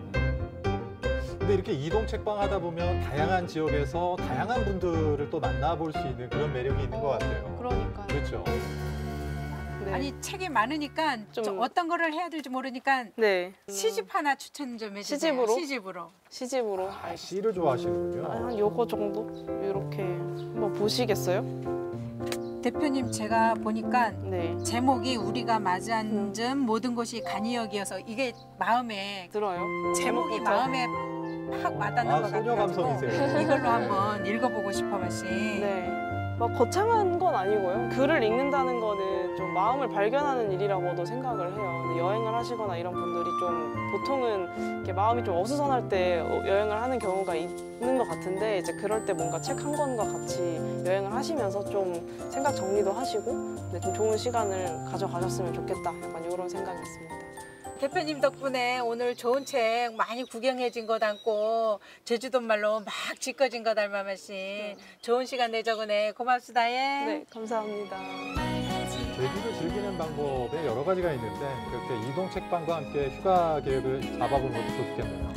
근데 이렇게 이동 책방 하다 보면 다양한 지역에서 다양한 분들을 또 만나볼 수 있는 그런 매력이 있는 것 같아요. 그러니까요. 그렇죠. 네. 아니 책이 많으니까 좀- 좀 어떤 거를 해야 될지 모르니까 네. 시집 하나 추천 좀 해주세요. 시집으로? 시집으로. 시집으로. 아, 시를 좋아하시는군요. 아, 한 요거 정도? 이렇게 한번 보시겠어요? 대표님 제가 보니까 네. 제목이 우리가 마주 앉은 모든 곳이 간이역이어서 이게 마음에 들어요. 제목이 제목부터? 마음에 확 와닿는 아, 것 소녀 같아요. 감성이세요. 이걸로 한번 읽어보고 싶어 마시. 네. 막 거창한 건 아니고요. 글을 읽는다는 거는 좀 마음을 발견하는 일이라고도 생각을 해요. 근데 여행을 하시거나 이런 분들이 좀 보통은 이렇게 마음이 좀 어수선할 때 여행을 하는 경우가 있는 것 같은데 이제 그럴 때 뭔가 책 한 권과 같이 여행을 하시면서 좀 생각 정리도 하시고 네, 좀 좋은 시간을 가져가셨으면 좋겠다. 약간 이런 생각이 있습니다. 대표님 덕분에 오늘 좋은 책 많이 구경해진 것 같고 제주도 말로 막 짓거진 것 닮아마시 좋은 시간 내적으네. 고맙습니다. 예. 네, 감사합니다. 제주를 즐기는 방법에 여러 가지가 있는데 이렇게 이동 책방과 함께 휴가 계획을 잡아보는 것도 좋겠네요.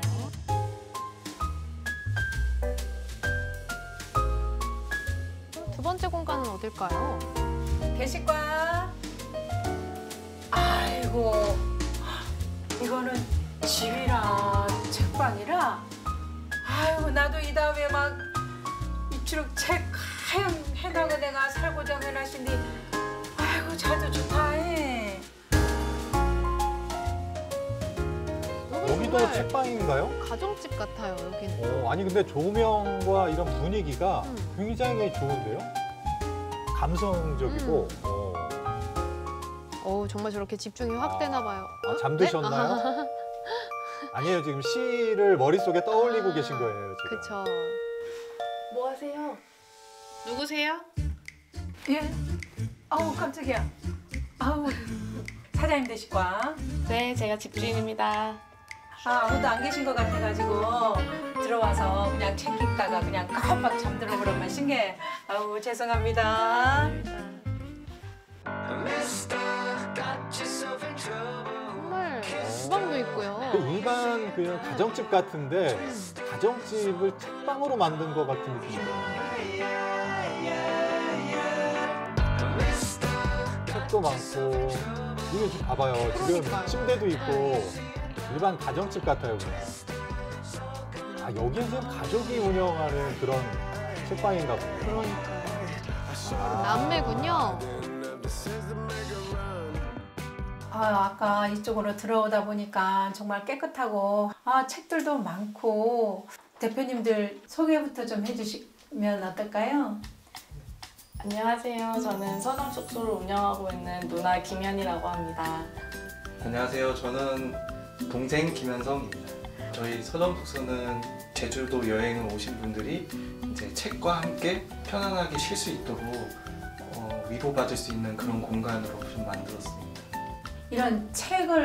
두 번째 공간은 어딜까요? 게시과. 아이고 이거는 집이라 책방이라. 아이고 나도 이 다음에 막 입추록 책 하얀 해나가 내가 살고자 해놨신디. 아이고 자도 좋다 해. 여기도 정말 책방인가요? 가정집 같아요, 여기는. 어, 아니 근데 조명과 이런 분위기가 음. 굉장히 좋은데요? 감성적이고 음. 어, 어, 정말 저렇게 집중이 확 되나 봐요. 아, 잠드셨나요? 네? 아니에요, 지금 시를 머릿속에 떠올리고 계신 거예요, 지금. 그쵸. 뭐 하세요? 누구세요? 예? 아우 깜짝이야. 아우 사장님 되실까? 네, 제가 집주인입니다. 아, 아무도 안 계신 것 같아가지고 들어와서 그냥 책 읽다가 그냥 깜빡 잠들어 버린 맛인 게 아우 죄송합니다. 정말 주방도 있고요. 그 일반 그냥 가정집 같은데 가정집을 책방으로 만든 것 같은 느낌이에요. 책도 많고 이게 지금 봐봐요. 지금 그러니까요. 침대도 있고 일반 가정집 같아요. 그냥. 아 여기는 지금 가족이 운영하는 그런 책방인가 보네요. 그러니까요. 아. 남매군요. 아, 아까 이쪽으로 들어오다 보니까 정말 깨끗하고 아 책들도 많고 대표님들 소개부터 좀 해주시면 어떨까요? 안녕하세요. 저는 서점 숙소를 운영하고 있는 누나 김현이라고 합니다. 안녕하세요. 저는 동생 김현성입니다. 저희 서점 숙소는 제주도 여행을 오신 분들이 이제 책과 함께 편안하게 쉴 수 있도록 어, 위로받을 수 있는 그런 공간으로 좀 만들었습니다. 이런 책을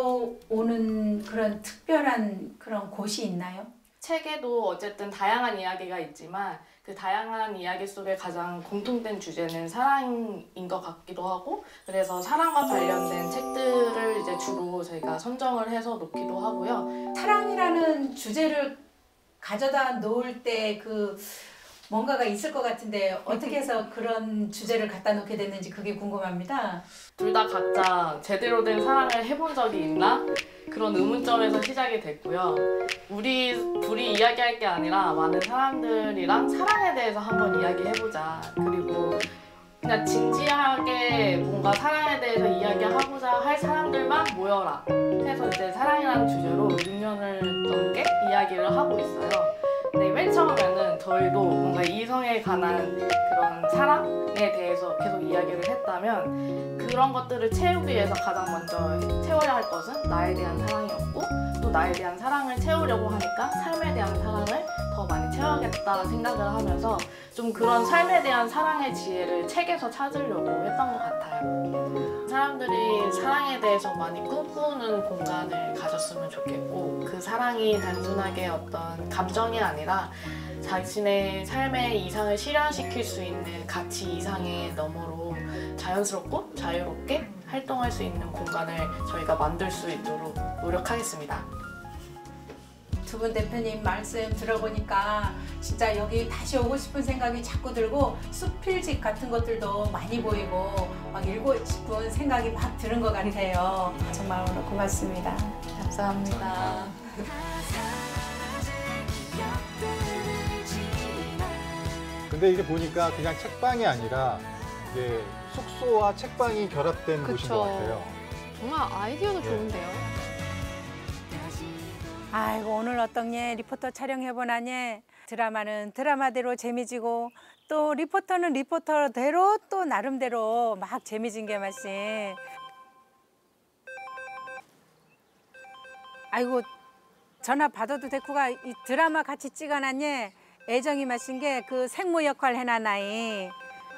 가져오는 그런 특별한 그런 곳이 있나요? 책에도 어쨌든 다양한 이야기가 있지만 그 다양한 이야기 속에 가장 공통된 주제는 사랑인 것 같기도 하고 그래서 사랑과 관련된 책들을 이제 주로 저희가 선정을 해서 놓기도 하고요. 사랑이라는 주제를 가져다 놓을 때 그 뭔가가 있을 것 같은데 어떻게 해서 그런 주제를 갖다 놓게 됐는지 그게 궁금합니다. 둘 다 각자 제대로 된 사랑을 해본 적이 있나? 그런 의문점에서 시작이 됐고요. 우리 둘이 이야기할 게 아니라 많은 사람들이랑 사랑에 대해서 한번 이야기해보자. 그리고 그냥 진지하게 뭔가 사랑에 대해서 이야기하고자 할 사람들만 모여라. 해서 이제 사랑이라는 주제로 육 년을 넘게 이야기를 하고 있어요. 근데 맨 처음에는 저희도 뭔가 이성에 관한 그런 사랑에 대해서 계속 이야기를 했다면 그런 것들을 채우기 위해서 가장 먼저 채워야 할 것은 나에 대한 사랑이었고 또 나에 대한 사랑을 채우려고 하니까 삶에 대한 사랑을 더 많이 채워야겠다 생각을 하면서 좀 그런 삶에 대한 사랑의 지혜를 책에서 찾으려고 했던 것 같아요. 사람들이 사랑에 대해서 많이 꿈꾸는 공간을 가졌으면 좋겠고 그 사랑이 단순하게 어떤 감정이 아니라 자신의 삶의 이상을 실현시킬 수 있는 가치 이상의 너머로 자연스럽고 자유롭게 활동할 수 있는 공간을 저희가 만들 수 있도록 노력하겠습니다. 두 분 대표님 말씀 들어보니까 진짜 여기 다시 오고 싶은 생각이 자꾸 들고 수필집 같은 것들도 많이 보이고 막 읽고 싶은 생각이 막 드는 것 같아요. 정말 오늘 고맙습니다. 감사합니다. 근데 이게 보니까 그냥 책방이 아니라 이게 숙소와 책방이 결합된 곳인 것 같아요. 정말 아이디어도 좋은데요. 아이고 오늘 어떻게 리포터 촬영해보나니 드라마는 드라마대로 재미지고 또 리포터는 리포터대로 또 나름대로 막 재미진 게 맛이. 아이고 전화 받아도 됐구가 이 드라마 같이 찍어놨니? 애정이 마신 게 그 생모 역할 해놨나이.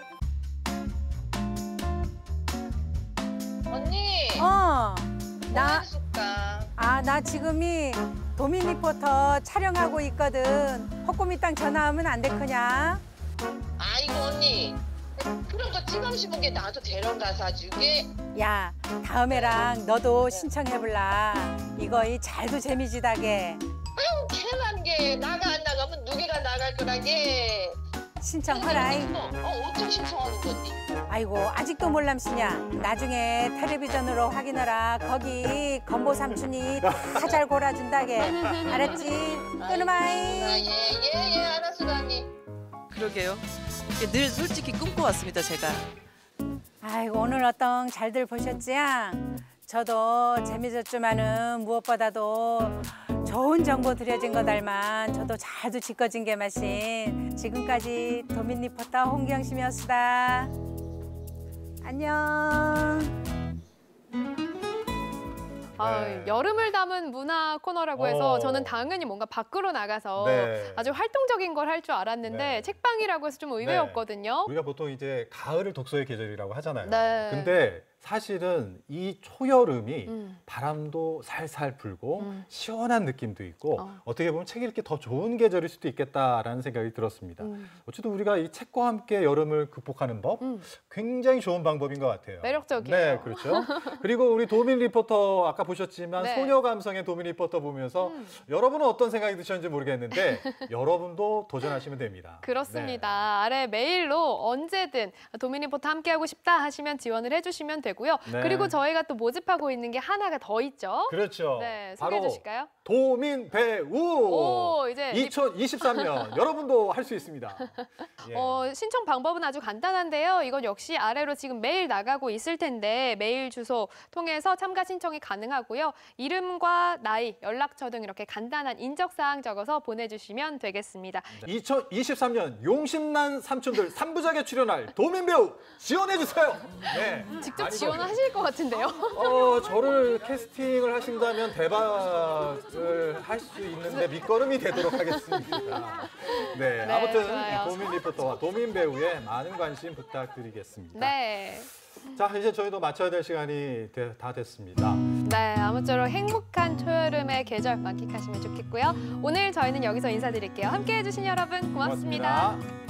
언니. 어. 나. 했을까? 아, 나 지금이 도민 리포터 촬영하고 있거든. 허꼬미 땅 전화하면 안 되크냐? 아이고 언니. 그런 거 찌감씹은 게 나도 데려가서 주게. 야, 다음에랑 너도 신청해볼라. 이거 이 잘도 재미지다게. 아유, 캐난 게 나가 안 나가면 누구가 나갈 거라게. 신청하라이. 어, 어떻게 신청하는 거지? 아이고, 아직도 몰람시냐? 나중에 텔레비전으로 확인하라. 거기 건보 삼촌이 다 잘 골아준다게. 알았지? 끊으마이. 예예예 예, 알았어 언니. 그러게요. 늘 솔직히 꿈꿔왔습니다, 제가. 아이고, 오늘 어떤 잘들 보셨지야? 저도 재미졌지만은 무엇보다도 좋은 정보 드려진 거 닮아 저도 잘도 짓거진 게 마신 지금까지 도민 리포터 홍경심이었습니다. 안녕. 아, 네. 여름을 담은 문화 코너라고 해서 어. 저는 당연히 뭔가 밖으로 나가서 네. 아주 활동적인 걸 할 줄 알았는데 네. 책방이라고 해서 좀 의외였거든요. 우리가 보통 이제 가을을 독서의 계절이라고 하잖아요. 네. 근데 사실은 이 초여름이 음. 바람도 살살 불고 음. 시원한 느낌도 있고 어. 어떻게 보면 책 읽기 더 좋은 계절일 수도 있겠다라는 생각이 들었습니다. 음. 어쨌든 우리가 이 책과 함께 여름을 극복하는 법 음. 굉장히 좋은 방법인 것 같아요. 매력적이에요. 네, 그렇죠. 그리고 우리 도민 리포터 아까 보셨지만 네. 소녀 감성의 도민 리포터 보면서 음. 여러분은 어떤 생각이 드셨는지 모르겠는데 여러분도 도전하시면 됩니다. 그렇습니다. 아래 메일로 언제든 도민 리포터 함께하고 싶다 하시면 지원을 해주시면 되고요. 네. 그리고 저희가 또 모집하고 있는 게 하나가 더 있죠. 그렇죠. 네, 소개해 바로 주실까요? 도민 배우. 오, 이제 이천이십삼 년 여러분도 할 수 있습니다. 예. 어, 신청 방법은 아주 간단한데요. 이건 역시 아래로 지금 메일 나가고 있을 텐데 메일 주소 통해서 참가 신청이 가능하고요. 이름과 나이, 연락처 등 이렇게 간단한 인적사항 적어서 보내주시면 되겠습니다. 이천이십삼 년 용심난 삼촌들 삼 부작에 출연할 도민 배우 지원해 주세요. 네. 직접 아니, 지원하실 것 같은데요. 어, 저를 캐스팅을 하신다면 대박을 할 수 있는데 밑거름이 되도록 하겠습니다. 네, 네, 아무튼 좋아요. 도민 리포터와 도민 배우에 많은 관심 부탁드리겠습니다. 네. 자, 이제 저희도 마쳐야 될 시간이 되- 다 됐습니다. 네, 아무쪼록 행복한 초여름의 계절 만끽하시면 좋겠고요. 오늘 저희는 여기서 인사드릴게요. 함께해 주신 여러분 고맙습니다. 고맙습니다.